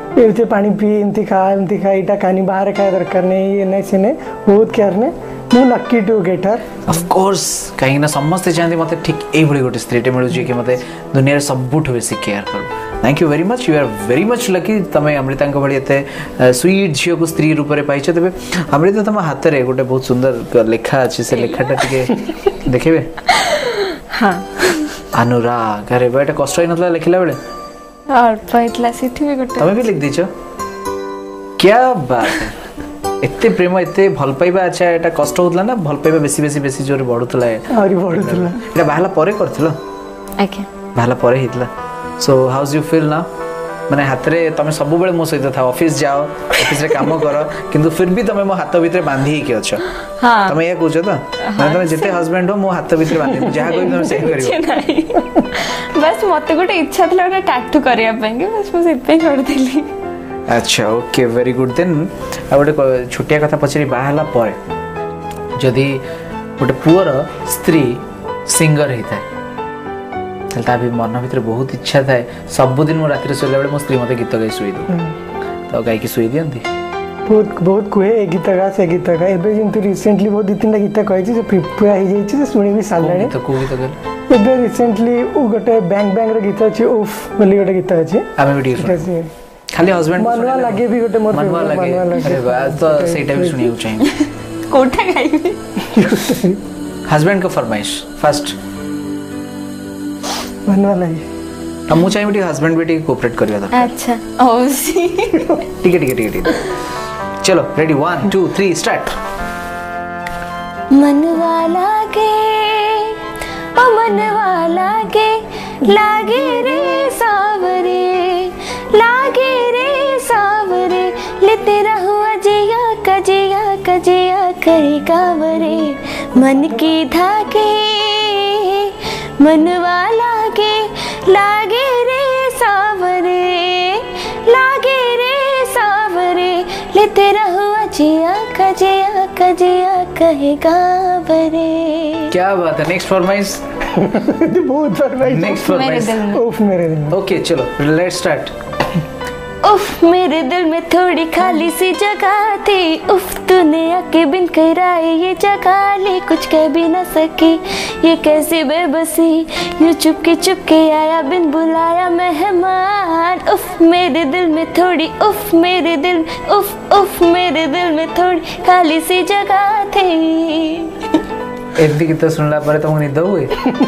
एमती पानी पी एमती खा इटा खानी बाहर खाया दरकार नहीं ये नहीं से बहुत केयर ने मु lucky to get her of course कहीं ना समस्ते चाहते मते ठीक ए भली गोटे स्त्रीटे मिलु जे कि मते दुनिया रे सबुठ बेसी केयर करू thank you very much you are very much lucky तमे अमृता भली एते स्वीट झियो को स्त्री रूप रे पाइछ तबे अमृता तम हाथ रे गोटे बहुत सुंदर लेखा अछि से लेखाटा टिके देखिबे हां अनुराग अरे बेटा कष्ट होई नतला लिखला बेले अल्प इतला सिठी भी गोटे तमे भी लिख दीछो क्या बात है एते प्रेम एते भल पाइबा अच्छा एटा कष्ट होतला ना भल पाइबा बेसी जोर बढ़ुतला आरी बढ़ुतला एटा बाहला परे करथलो ओके बाहला परे हितला सो हाउस यू फील ना माने हाथ रे तमे सब बेले मो सहित था ऑफिस जाओ ऑफिस रे काम करो किंतु फिर भी तमे मो हाथ भीतर बांधी के अछो हां तमे या कहछो तो माने तमे जते हस्बैंड हो मो हाथ भीतर बांधी जहा कोई तमे सही करियो बस मते गोटे इच्छा थला गोटे टैटू करिया पाएंगे बस मो सेते कर देली अच्छा ओके वेरी गुड देन आ गोटे छोटिया कथा पछरी बाहला परे जदी गोटे पुअर स्त्री सिंगर हेता ता भी मन भीतर बहुत इच्छा थाए सब दिन मो रात सोला बेले मो स्त्री मते गीत गाई सुई दो तो गाई की सुई दियंती बहुत बहुत कुहे ए गीत गा से गीत गा एबे जिंतु रिसेंटली बहुत दि तीन गीत कहछि से प्रिपेयर हो जाई छै से सुनी भी सालाने तो को गीत गल एबे रिसेंटली उ गोटे बैंक बैंक रे गीत अछि उफ बोली गोटे गीत अछि आमे वीडियो सुन खाली हस्बैंड मनवा लागे भी गोटे मोर मनवा लागे अरे वाह तो सेटा भी सुनियो चाहिए कोठा गाइबी हस्बैंड को फरमाइश फर्स्ट मनवा लागे हम मु चाहिए बेटी हस्बैंड बेटी कोऑपरेट करिया था अच्छा ओसी ठीक है चलो रेडी 1 2 3 स्टार्ट मनवा लागे ओ मनवा लागे रे सावरे लेते रहो अजिया कजिया करी कावरे मन की धागे मनवा लागे रे सावरे लेते रहो अजिया कजिया कहे गावरे क्या बात है नेक्स्ट फरमाइश बहुत फरमाइश नेक्स्ट फरमाइश उफ मेरे दिल में ओके चलो लेट्स स्टार्ट उफ मेरे दिल में थोड़ी खाली सी जगह थी उफ तूने आके बिन कराए ये जगह ली कुछ कह भी न सकी ये कैसी बेबसी यूं चुपके आया बिन बुलाया मेहमान उफ मेरे दिल में थोड़ी उफ मेरे दिल में थोड़ी खाली सी जगह थी एदी गीत सुनला पर तुमको निद हुए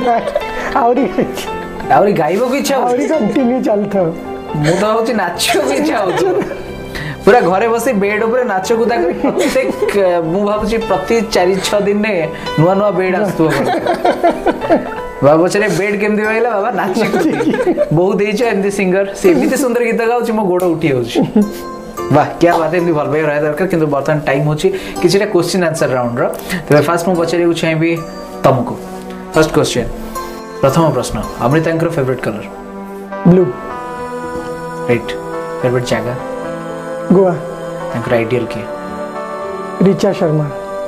आउरी गाइबो की इच्छा आउरी कंटिन्यू चलथो मु तो होची नाचो की इच्छा होची पूरा घरे बसी बेड ऊपर नाचो कुदा कर प्रत्येक मु भाबुची प्रति 4-6 दिन ने नुआ बेड आस्तु बाबा चले बेड केमदी होइला बाबा नाच बहुत देछ एमदी सिंगर से एमदी सुंदर गीत गाउची मो गोड़ उठी होची वाह क्या बात है एमदी भल भाई रहा दरकार किंतु बर्तन टाइम होची किछटा क्वेश्चन आंसर राउंड रो तो फर्स्ट मु पचारे उ चाहेबी तुमको फर्स्ट क्वेश्चन प्रथम प्रश्न अमृतांकर favourite colour blue right favourite जगह गोवा तांकर आइडियल के रिचा शर्मा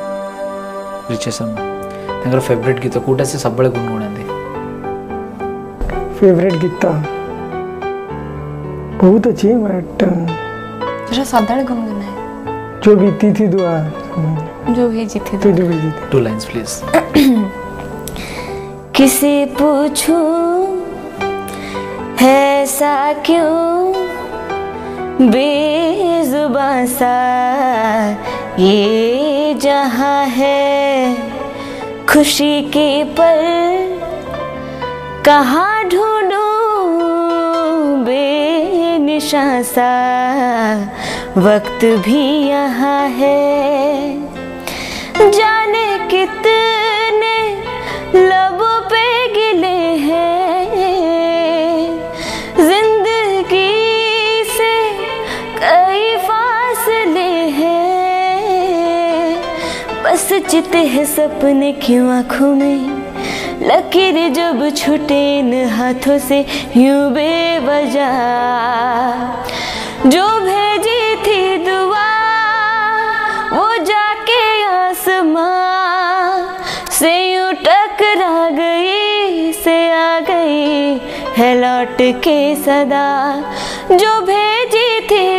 तांकर फेवरेट गीत कोटा से सब बळे गुनगुनाते फेवरेट गीत बहुत अच्छी बट जरा सदाळे गुनगुना है जो बीती थी दुआ जो भेजी थी तो जो भेजी थी 2 लाइंस प्लीज किसे पूछूं ऐसा क्यों बेजुबां सा ये जहां है खुशी के पल कहाँ ढूंढूं बेनिशां सा वक्त भी यहाँ है जाने कितने लबों पे गिले हैं जिंदगी से कई फासले हैं बस चिते हैं सपने क्यों आँखों में लकीर जब छूटे इन हाथों से यूं बेवजह जो भेजी थी दुआ वो जाके आसमां से यूं टकरा गई से आ गई है लौट के सदा जो भेजी थी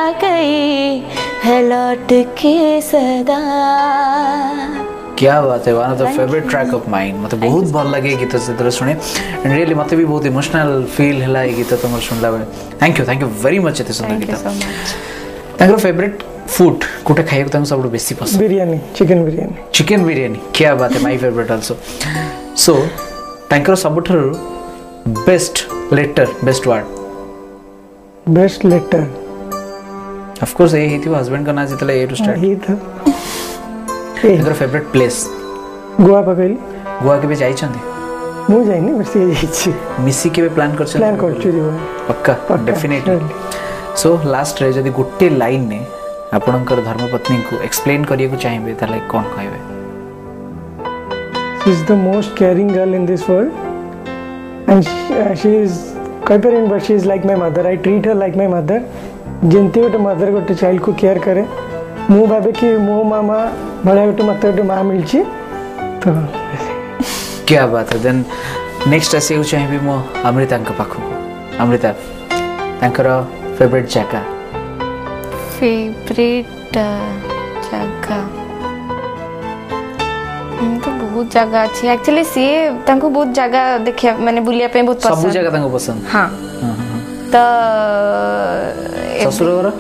गई है लौट के सदा। क्या बात है, one of the favourite track of mine. मते बहुत भल लगे गीत से सुने एंड रियली मते भी बहुत इमोशनल फील हला ए गीत तुम सुनला बेले। थैंक यू वेरी मच एते सुंदर गीत। तांकर फेवरेट फूड कोटा खाइयो तुम सब बेसी पसंद? बिरयानी, चिकन बिरयानी। चिकन बिरयानी, क्या बात है, माय फेवरेट आल्सो। सो तांकर सबठर best letter, best word? Best letter of course A हिथियो हस्बैंड का ना जितले ए टू स्टार्ट ही था। तांकर फेवरेट प्लेस? गोवा पकैली। गोवा के भी जाई छंदी? मु जाइनी, बस ये जाइछि। मिसी के भी प्लान कर प्लान करछु दिबो। पक्का डेफिनेटली। सो लास्ट रे जदी गुट्टे लाइन ने आपनकर धर्मपत्नी को एक्सप्लेन करिए को चाहिए ताले कोन कहबे? She is the most caring girl in this world and she is कपरिंग but she is like my mother. I treat her like my mother. जेंती गोटे मदर गोटे चाइल्ड को केयर करे, मु भाबे कि मो मामा बड़ा गोटे मते गोटे मां मिलची। तो क्या बात है। देन नेक्स्ट आसे को चाहिए मो अमृता के पाखो। अमृता तांकर फेवरेट जगह? फेवरेट जगह तो बहुत जगह अच्छी एक्चुअली सी तांको बहुत जगह देखिया माने बुलिया पे बहुत पसंद। सब जगह तांको पसंद? हां तो ससुर घर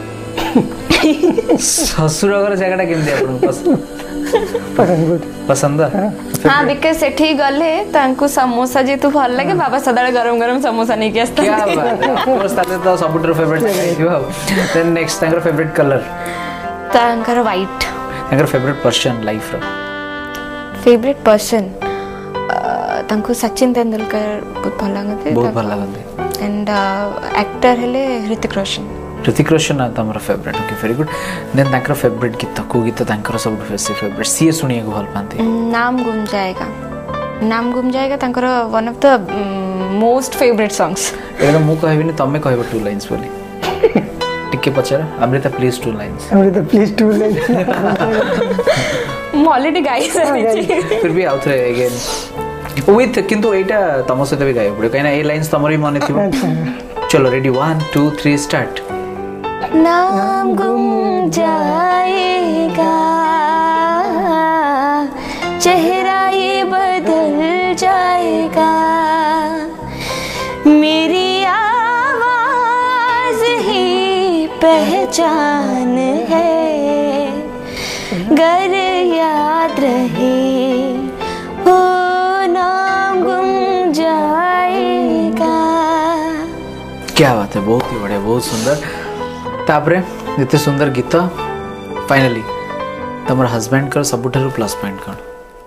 ससुर घर जगहटा केमदी आपन पसंद? पसंद हां बिकॉज़ सेठी गले तांको समोसा जे तू भल लागे बाबा सदाळे गरम गरम समोसा नहीं के आस्ता। क्या बात है, कोर्स ताले तो सबुटर फेवरेट जगह। देन नेक्स्ट तांकर फेवरेट कलर? तांकर व्हाइट। तांकर फेवरेट पर्सन लाइफ रो? फेवरेट पर्सन तांको सचिन तेंदुलकर बहुत भल लागते। बहुत भल लागते। एंड एक्टर हेले ऋतिक रोशन। ऋतिक रोशन ना तमरा favourite? Okay very good. Then तांकर फेवरेट गीत को गीत तांकर सब फेवरेट सी सुनिए को भल पाते? नाम गुम जाएगा। नाम गुम जाएगा तांकर one of the most favourite songs. एटा मु कहबिनी तमे कहबो टू लाइंस बोली टिके पचरा। Amrita please two lines. Amrita please two lines. Already guys फिर भी आउट रे अगेन विथ किंतु एटा तम सहित भी गाय पड़े कहीं ए लाइंस तमर भी मन थी। चलो रेडी 1 2 3 स्टार्ट। नाम गुम जाएगा चेहरा ये बदल जाएगा मेरी आवाज ही पहचान है गर याद रहे हो नाम गुम जाएगा। क्या बात है, बहुत ही बढ़िया, बहुत सुंदर। तापरे इतने सुंदर गीत फाइनली तमर हस्बैंड कर सबुठारु प्लस पॉइंट कौन?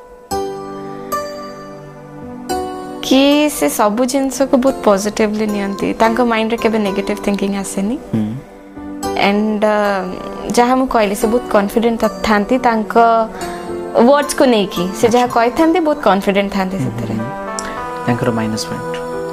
कि से सब जिनस को बहुत पॉजिटिवली नियंती तांको माइंड रे केबे नेगेटिव थिंकिंग आसेनी एंड जहाँ मु कहली से बहुत कॉन्फिडेंट थांती तांको वर्ड्स को नहीं की से जहाँ कहि थांती बहुत कॉन्फिडेंट थांती सेतरे। तांकर माइनस पॉइंट?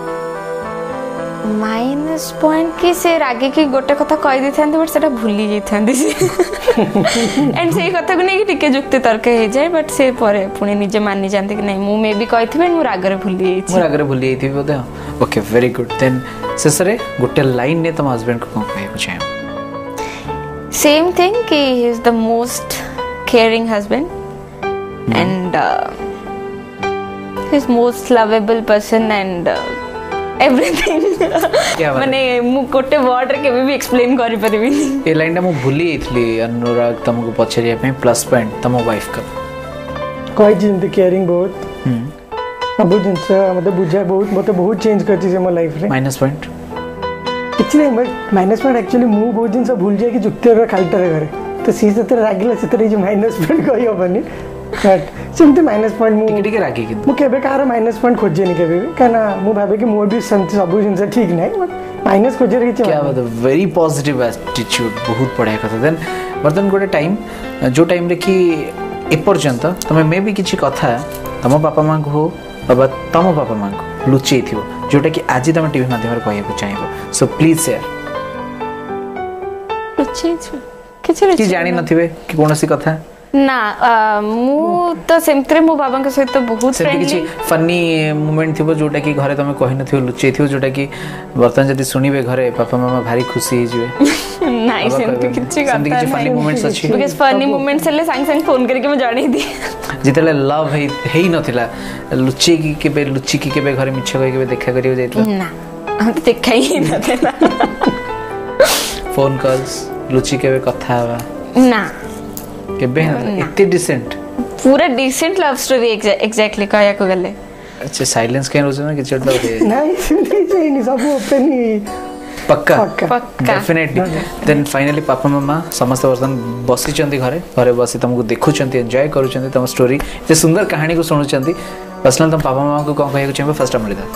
माइनस पॉइंट की से रागे की गोटे कथा कहि दी थांती बट सेटा भूली जाई थांती से एंड से कथा को नहीं कि टिके जुक्ति तर्क हे जाय बट से परे पुणी निजे मानि जानते कि नहीं मु मे भी कहिथिबे मु रागरे भूली जाई छी। मु रागरे भूली जाई थी बोधे। Okay very good. देन सेसरे गोटे लाइन ने तम हस्बैंड को कोन कहबो चाहे? सेम थिंग कि he is the most caring husband and he is most lovable person and everything माने मु गोटे वर्ड रे केबे भी एक्सप्लेन करि परिबिनी। ए लाइन मु भूली जाइथली अनुराग तुमको पछरिया पे प्लस पॉइंट तम वाइफ का कोई जिंदगी केयरिंग बहुत सब जिंस मते बुझा बहुत मते बहुत चेंज करती से मोर लाइफ रे। Minus point actually minus point actually मु बहुत जिंस भूल जाय कि जुक्ति रे खालटा रे तो सी सते रागिला सते जे माइनस पॉइंट कहि होबनी बट सिंपली माइनस पॉइंट मु टिके रागी कि मु केबे कार माइनस पॉइंट खोजे नहीं केबे काना मु भाबे कि मोर भी सब जिंस ठीक नहीं बट माइनस खोजे रे क्या बात है, वेरी पॉजिटिव एटीट्यूड, बहुत बढ़िया कथा। देन बर्तन गोटे टाइम जो टाइम रे कि ए पर्यंत तमे मे भी किछि कथा तम बापा मां को हो बाबा तम बापा मां को लुचै थियो जोटा कि आज तम टीवी माध्यम रे कहय को चाहिबो सो प्लीज शेयर। लुचै छु किछि कि जानि नथिबे कि कोनोसी कथा ना मु तो सेमत्रे मो बाबा के सहित बहुत फ्रेंडली किछि फनी मोमेंट थिबो जोटा कि घरे तमे कहि नथियो लुचै थियो जोटा कि बर्तन जदी सुनिबे घरे पापा मामा भारी खुशी हे जिवे नाही सेमति किछि फनी मोमेंट्स अछि बिकॉज़ फनी मोमेंट्स ले संग संग फोन करके मैं जानि दी जितले लव हेई नथिला लुचै की केबे घरे मिछ कहि केबे देखा करियो जाइतला ना हम तो देखा ही नथिला फोन कॉल्स लुचि केबे कथा हवा ना केबे इतने डिसेंट पूरा डिसेंट लव स्टोरी एग्जैक्टली कहया को गले अच्छा साइलेंस के रोज ना कि चढ़ दे नहीं नहीं सब ओपन ही पक्का पक्का डेफिनेटली देन फाइनली पापा मामा समस्त वर्तन बसी चंदी घरे बसी तुमको देखु चंदी एंजॉय करू चंदी तुम स्टोरी ते सुंदर कहानी को सुनु चंदी पर्सनल तुम पापा मामा को कोन कहय को चाहिबो फर्स्ट मिलिदा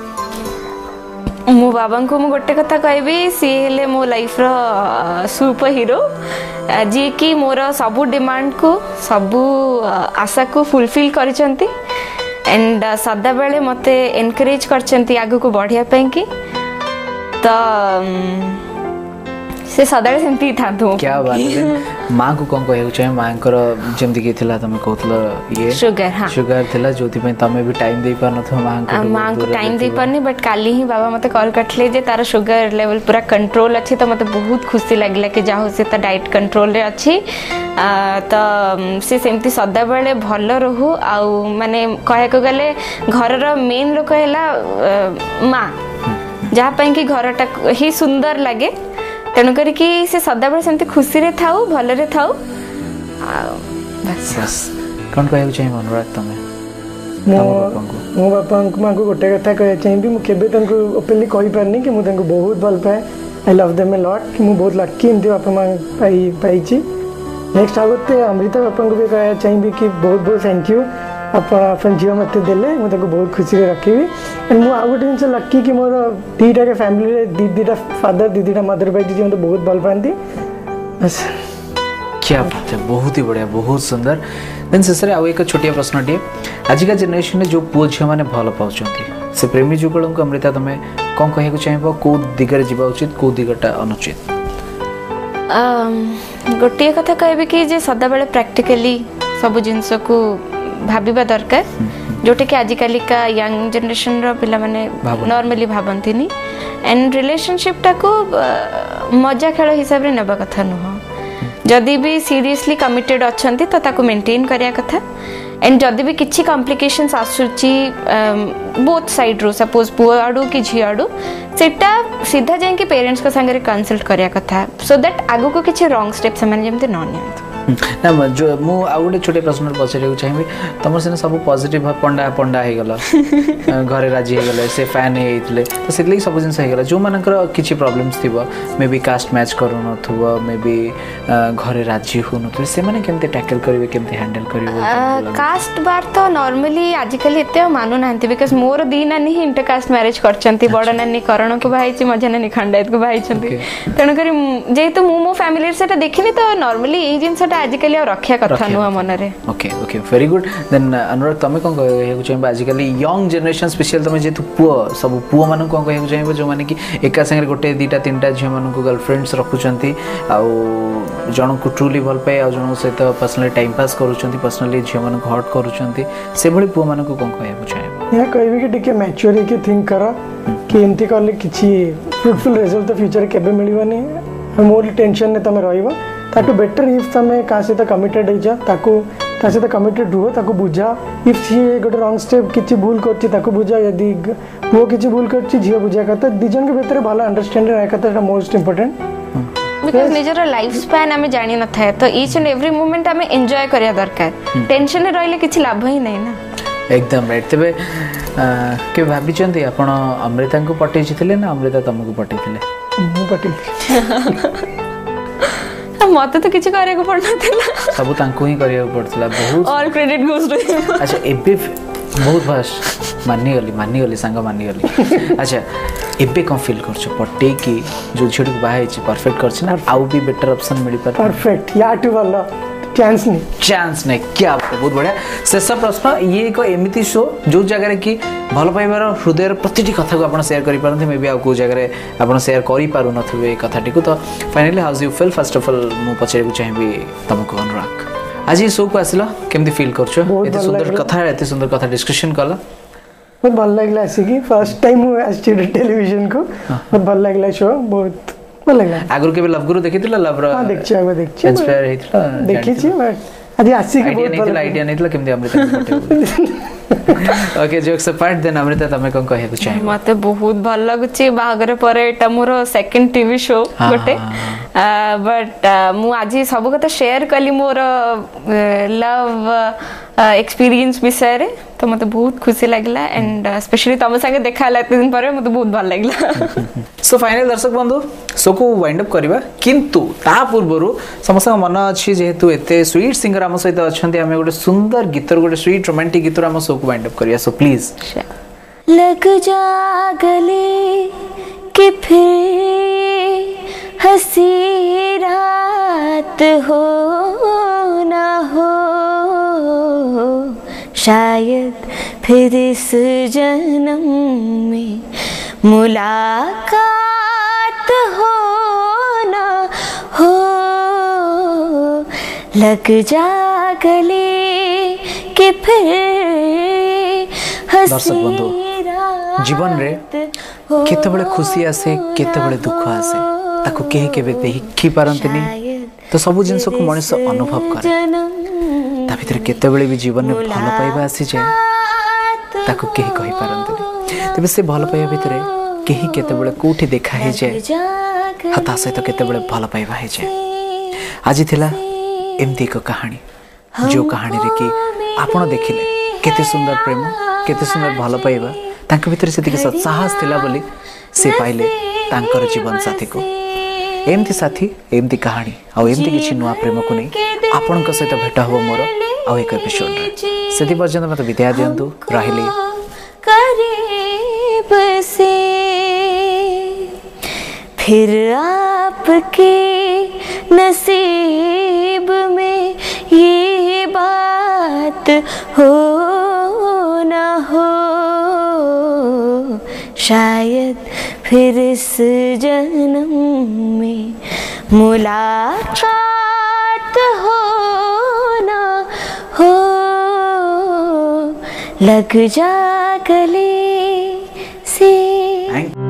मो बाबा को मु गोटे कथा कहबी सी हेले मो लाइफ रो सुपर हीरो जी कि मोर सबु डिमांड को सबु आशा को फुलफिल करिसंती एंड सदा बेले मते एनकरेज करचंती आगु को बढ़िया पई की तो से सदाळे सेमती था तो क्या बात है मां को कोन कहय चाहिए मां कर जेमति की थिला तमे कहतलो ये शुगर थिला जोति पे तमे भी टाइम दे पार नथो मां को टाइम दे पारनी बट काली ही बाबा मते कॉल करथले जे तार शुगर लेवल पूरा कंट्रोल अछि तो मते बहुत खुशी लागला कि जाहो से त डाइट कंट्रोल रे अछि तो से सेमती सदा बेले भलो रहू आ माने कहय को गले घर रो मेन लोक हैला मां जहा पई कि घरटा ही सुंदर लागे तेणु करी कि से सदा बेले सेमती खुशी रे थाउ भलो रे थाउ बस कोन कहय चाहिए अनुराग तमे मो बापा मां को गोटे कथा कहय चाहिए मु केबे तंको ओपनली कहि पारनी कि मु तंको बहुत भल पाए I love them a lot कि मु बहुत लकी इनते बापा मां पाइची नेक्स्ट आगते अमृता बापा को भी कहय चाहिए कि बहुत बहुत थैंक यू अपन झील मत देले मुझे बहुत खुशी रखी एंड मुझे आउ गोटे जिन लकी कि मोर दीटा के फैमिली दीदीटा फादर दीदीटा मदर पाई जी मतलब बहुत भल पाती बस क्या बात है बहुत ही बढ़िया बहुत सुंदर देन शेषे आउ एक छोटिया प्रश्नटे आजिका जेनेरेशन में जो पुओ झील मैंने भल पाँच से प्रेमी जुगल को अमृता तुम कौन कहूँ चाहिए कौ दिगरे जा उचित कौ दिगटा अनुचित गोटे कथा कहबी कि जे सदा बेले प्रैक्टिकली सब जिनस को भाबिबा दरकार जोटे कि आजिकल का यंग जनरेशन रो पिला माने नॉर्मली भाबंतिनी एंड रिलेशनशिप टा को मजा खेल हिसाब रे नेबा कथा नुह जदी भी सीरियसली कमिटेड अछंती तो ताको मेंटेन करिया कथा एंड जदी भी किछि कॉम्प्लिकेशंस आसुची बोथ साइड रो सपोज पुआ आडू कि झी आडू सेटा सीधा जाय कि पेरेंट्स को संगे कंसल्ट करिया कथा सो दैट आगु को किछि रॉन्ग स्टेप से माने जेमते न नियंत ना जो मु आउ गोटे छोटे प्रश्न पचारे चाहिए तुम सीना सब पॉजिटिव पंडा पंडा हो गला घरे राजी हो गले से फैन होते तो से सब जिन हो गला जो मानकर किछि प्रॉब्लम्स थिबो मे बी कास्ट मैच करू नथुबो मे बी घरे राजी हो नथुबो से माने केमते टैकल करिवे केमते हैंडल करिवे कास्ट बार तो नॉर्मली आजिकल एते मानु नांती बिकॉज़ मोर दी नानी ही इंटर कास्ट मैरिज करचंती बड़ नानी करण को भाईची मझा नानी खंडायत को भाईचंती तेणु करी जेहेतु मो फैमिली सेटा देखिनी तो नॉर्मली ए जिंस आजिकल रक्षा कथा नुआ मनरे okay okay very good then Anurag तमे कोन कहय चाहिबा आजिकल यंग जनरेशन स्पेशल तमे जेतु पुओ सब पुओ माने कोन कहय चाहिबा जो माने कि एका संगे गोटे दीटा तीनटा झियो मानन को गर्लफ्रेंड्स रखुचंती आ जण को ट्रूली भल पाए आ जण सहित पर्सनली टाइम पास करूचंती पर्सनली झियो मानन को हर्ट करूचंती से भली पुओ मानन को कोन कहय चाहिबा या कहबी कि टिके मैच्योर के थिंक करा कि एंती करले किछि फ्रूटफुल रिजल्ट तो फ्यूचर केबे मिलिबनी मोर टेंशन ने तमे रहइबो ताकू बेटर इफ तमे का से कमिटेड हो जा ताकू ता से कमिटेड हो ताकू बुझा इफ सी गोटे रॉन्ग स्टेप किछि भूल करछि ताकू बुझा यदि वो किछि भूल करछि झियो बुझा करता दिजन के भीतर भलो अंडरस्टैंडिंग रहा करता मोस्ट इंपोर्टेंट बिकॉज़ निजर लाइफ स्पैन हमें जानि न थाए तो ईच एंड एवरी मोमेंट हमें एंजॉय करिया दरकार टेंशन रहले किछि लाभ ही नहीं ना एकदम राइट तबे के भाबी चंदी आपण अमृता को पटै छिले ना अमृता तुमको पटै थिले मु पटै मत तो किछि करे को पड़ना थिला सब तांको ही करिया पड़तला बहुत all credit goes to him अच्छा एबे बहुत फास्ट मानी गली संग मानी गली अच्छा एबे कौन फील करछ पट्टे की जो झिड़ को बाहे छी परफेक्ट करछ ना आउ भी बेटर ऑप्शन मिली पर परफेक्ट या टू वाला चांस नहीं क्या बहुत बढ़िया शेष प्रश्न ये एक एमती शो जो जगह कि भल पाइबार हृदय प्रतिटी कथा को आप शेयर करें मे बी आउ कौ जगह आप शेयर करें कथाटी को तो finally how you feel first of all मु पचारे चाहिए तुमको अनुराग आज शो को आसिल केमती फील करछ बहुत एते भल सुंदर लागला। कथा एते सुंदर कथा डिस्कशन कला बहुत भल लागला आसिकी फर्स्ट टाइम हूँ आसछि टेलीविजन को बहुत भल लागला शो बहुत भल लागला आगुर के लव गुरु देखिथिला लव रा हां देखछि इंस्पायर हेतिला देखि छी बट आज आसिकी आइडिया बहुत नहीं आइडिया नहीं केमती Amrita okay jokes apart then Amrita तमे कोन कहै को चाहि मते बहुत भल लगुची बाहागर पर एटा मोर सेकंड टीवी शो गोटे बट मु आज सब कथा शेयर कली मोर लव एक्सपीरियंस विषय रे तो मते बहुत खुशी लागला एंड स्पेशली तम संगे देखा ला दिन पर मते बहुत भल लागला सो फाइनल दर्शक बंधु शो को वाइंड अप करबा किंतु ता पूर्वरु समस्त मन अछि जेहेतु एते स्वीट सिंगर हम सहित अछंती हमें गोटे सुंदर गीतर गोटे स्वीट रोमांटिक गीतर हम शो को वाइंड अप करिया सो प्लीज लग जा गले कि फिर हंसी रात हो ना हो शायद फिर इस जन्म में मुलाकात हो ना हो लग जा गले कि फिर दर्शक बंधु जीवन रे केतबेले खुशी आसे केतबेले दुख आसे ताको केही केबे देखि पारंतनी तो सब जिंस को मनुष्य अनुभव करे ता भीतर केतबेले भी जीवन में भल पाइबा आसी जाए ताको केही कहि पारंतनी तबे से भल पाइबा भीतर केही केतबेले कोठी देखा हे जाए हता सहित केतबेले भल पाइबा हे जाए आज थिला एमती एक कहानी जो कहानी रे कि आपण देखिले केते सुंदर प्रेम केते सुंदर भल पाइबा तांक भीतर सेतिक साहस थिला बोली से पाइले तांकर जीवन साथी को एमती साथी एमती कहानी आ एमती किछि नुआ प्रेम को नै आपनक सहित भेट हो मोर आ एक एपिसोड रे सेति पर्यंत मते विदाय दियंतु रहिले करीब से फिर आपके नसीब में ये बात हो ना हो शायद फिर इस जन्म में मुलाकात हो ना हो लग जा गले से